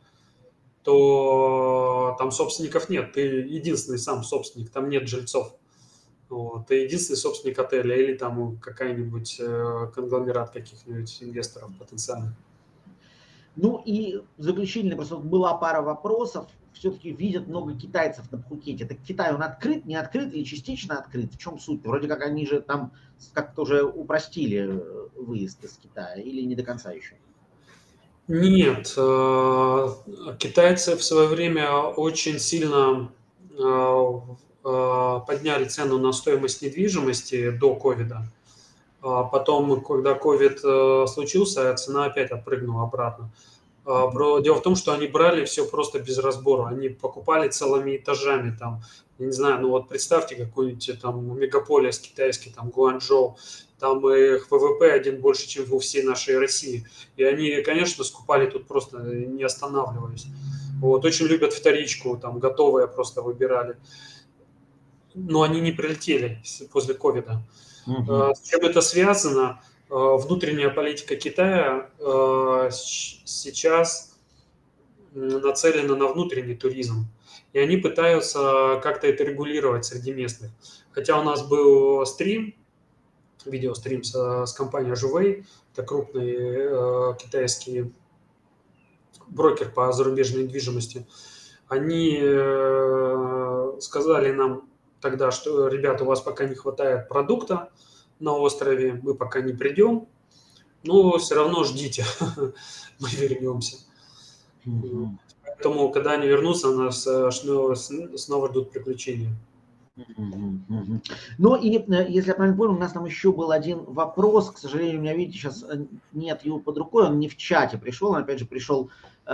то там собственников нет, ты единственный сам собственник, там нет жильцов. Вот, ты единственный собственник отеля или там какая-нибудь конгломерат каких-нибудь инвесторов потенциальных. Ну и заключительно, просто была пара вопросов. Все-таки видят много китайцев на Пхукете. Так Китай, он открыт, не открыт или частично открыт? В чем суть? Вроде как они же там как-то уже упростили выезд из Китая или не до конца еще? Нет, китайцы в свое время очень сильно подняли цену на стоимость недвижимости до ковида. Потом, когда ковид случился, цена опять отпрыгнула обратно. Дело в том, что они брали все просто без разбора. Они покупали целыми этажами. Там, я не знаю, ну вот представьте какой-нибудь там мегаполис китайский, там Гуанчжоу, там их ВВП один больше, чем у всей нашей России. И они, конечно, скупали тут просто, не останавливаясь. Вот, очень любят вторичку, там готовые просто выбирали. Но они не прилетели после ковида. С чем это связано? Внутренняя политика Китая сейчас нацелена на внутренний туризм. И они пытаются как-то это регулировать среди местных. Хотя у нас был стрим, видеострим с компанией Жувей, это крупный китайский брокер по зарубежной недвижимости. Они сказали нам тогда, что, ребята, у вас пока не хватает продукта на острове, мы пока не придем, но все равно ждите, мы вернемся. Поэтому, когда они вернутся, нас снова ждут приключения. Ну и, если я правильно понял, у нас там еще был один вопрос, к сожалению, у меня, видите, сейчас нет его под рукой, он не в чате пришел, он опять же пришел.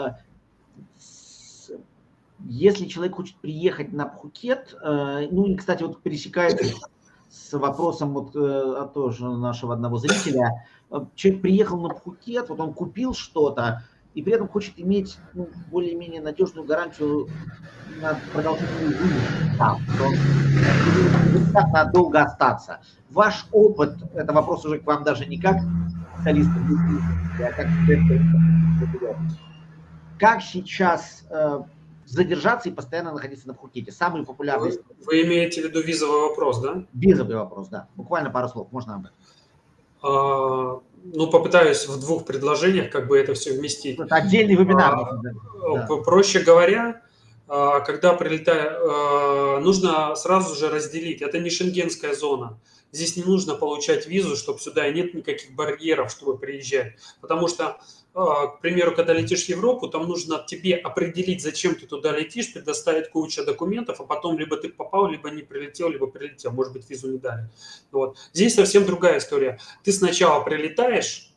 Если человек хочет приехать на Пхукет, ну и, кстати, вот пересекается с вопросом вот тоже нашего одного зрителя, человек приехал на Пхукет, вот он купил что-то, и при этом хочет иметь более-менее надежную гарантию на продолжительную жизнь, там, что он надо долго остаться. Ваш опыт, это вопрос уже к вам даже не как специалиста, а как как сейчас задержаться и постоянно находиться на Пхукете? Самый популярный... Вы имеете в виду визовый вопрос, да? Визовый вопрос, да. Буквально пару слов, можно об этом? Ну, попытаюсь в двух предложениях как бы это все вместить. Это отдельный вебинар. Проще говоря, когда прилетаю, нужно сразу же разделить. Это не шенгенская зона. Здесь не нужно получать визу, чтобы сюда, и нет никаких барьеров, чтобы приезжать. Потому что к примеру, когда летишь в Европу, там нужно тебе определить, зачем ты туда летишь, предоставить кучу документов, а потом либо ты попал, либо не прилетел, либо прилетел, может быть, визу не дали. Вот. Здесь совсем другая история. Ты сначала прилетаешь,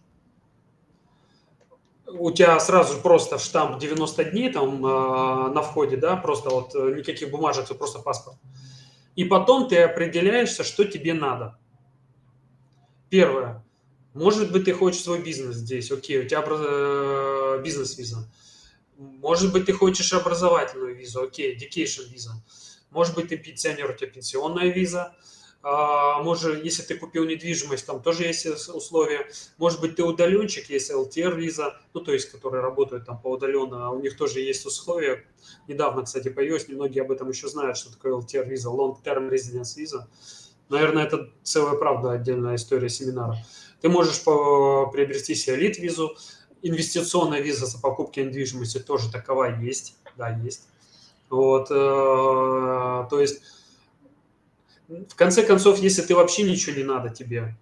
у тебя сразу просто штамп 90 дней там на входе, да, просто вот никаких бумажек, просто паспорт. И потом ты определяешься, что тебе надо. Первое. Может быть, ты хочешь свой бизнес здесь, окей, у тебя бизнес-виза. Может быть, ты хочешь образовательную визу, окей, education виза. Может быть, ты пенсионер, у тебя пенсионная виза. Может, если ты купил недвижимость, там тоже есть условия. Может быть, ты удаленщик, есть LTR-виза, ну, то есть, которые работают там по удаленно, у них тоже есть условия. Недавно, кстати, появилось, немногие об этом еще знают, что такое LTR-виза, Long Term Residence виза. Наверное, это целая, правда, отдельная история семинара. Ты можешь приобрести себе элит-визу, инвестиционная виза за покупки недвижимости тоже такова есть, да, есть. Вот, то есть, в конце концов, если ты вообще ничего не надо тебе,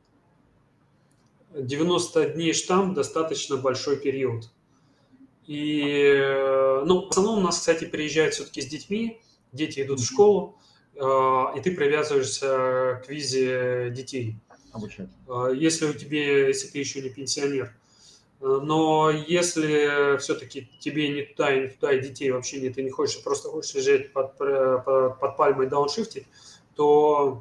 90 дней штамп достаточно большой период. И, ну, в основном у нас, кстати, приезжают все-таки с детьми, дети идут в школу, и ты привязываешься к визе детей. Обучать. Если ты еще не пенсионер. Но если все-таки тебе не туда, и не туда, и детей вообще нет, ты не хочешь, просто хочешь лежать под пальмой дауншифтить, то,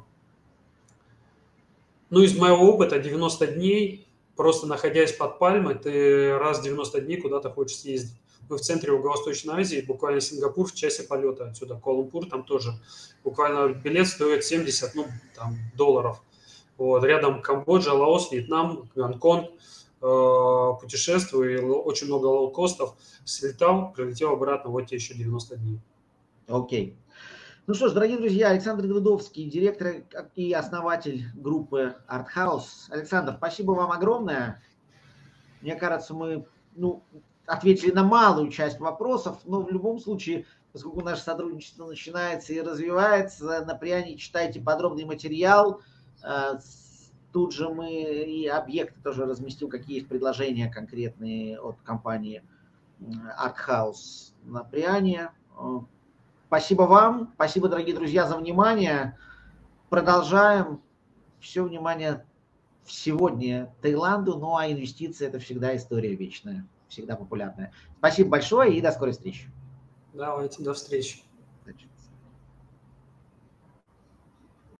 ну, из моего опыта 90 дней, просто находясь под пальмой, ты раз в 90 дней куда-то хочешь съездить. Мы в центре Юго-Восточной Азии, буквально Сингапур в часе полета отсюда, Куала-Лумпур, там тоже буквально билет стоит 70 долларов. Вот, рядом Камбоджа, Лаос, Вьетнам, Гонконг. Путешествую, очень много лоукостов, слетал, прилетел обратно, вот тебе еще 90 дней. Окей. Ну что ж, дорогие друзья, Александр Давыдовский, директор и основатель группы Art House. Александр, спасибо вам огромное. Мне кажется, мы ответили на малую часть вопросов, но в любом случае, поскольку наше сотрудничество начинается и развивается, на Пряне читайте подробный материал. Тут же мы и объекты тоже разместил, какие есть предложения конкретные от компании Art House на Пряне. Спасибо вам, спасибо, дорогие друзья, за внимание. Продолжаем. Все внимание сегодня Таиланду, ну а инвестиции — это всегда история вечная, всегда популярная. Спасибо большое и до скорой встречи. Давайте, до встречи.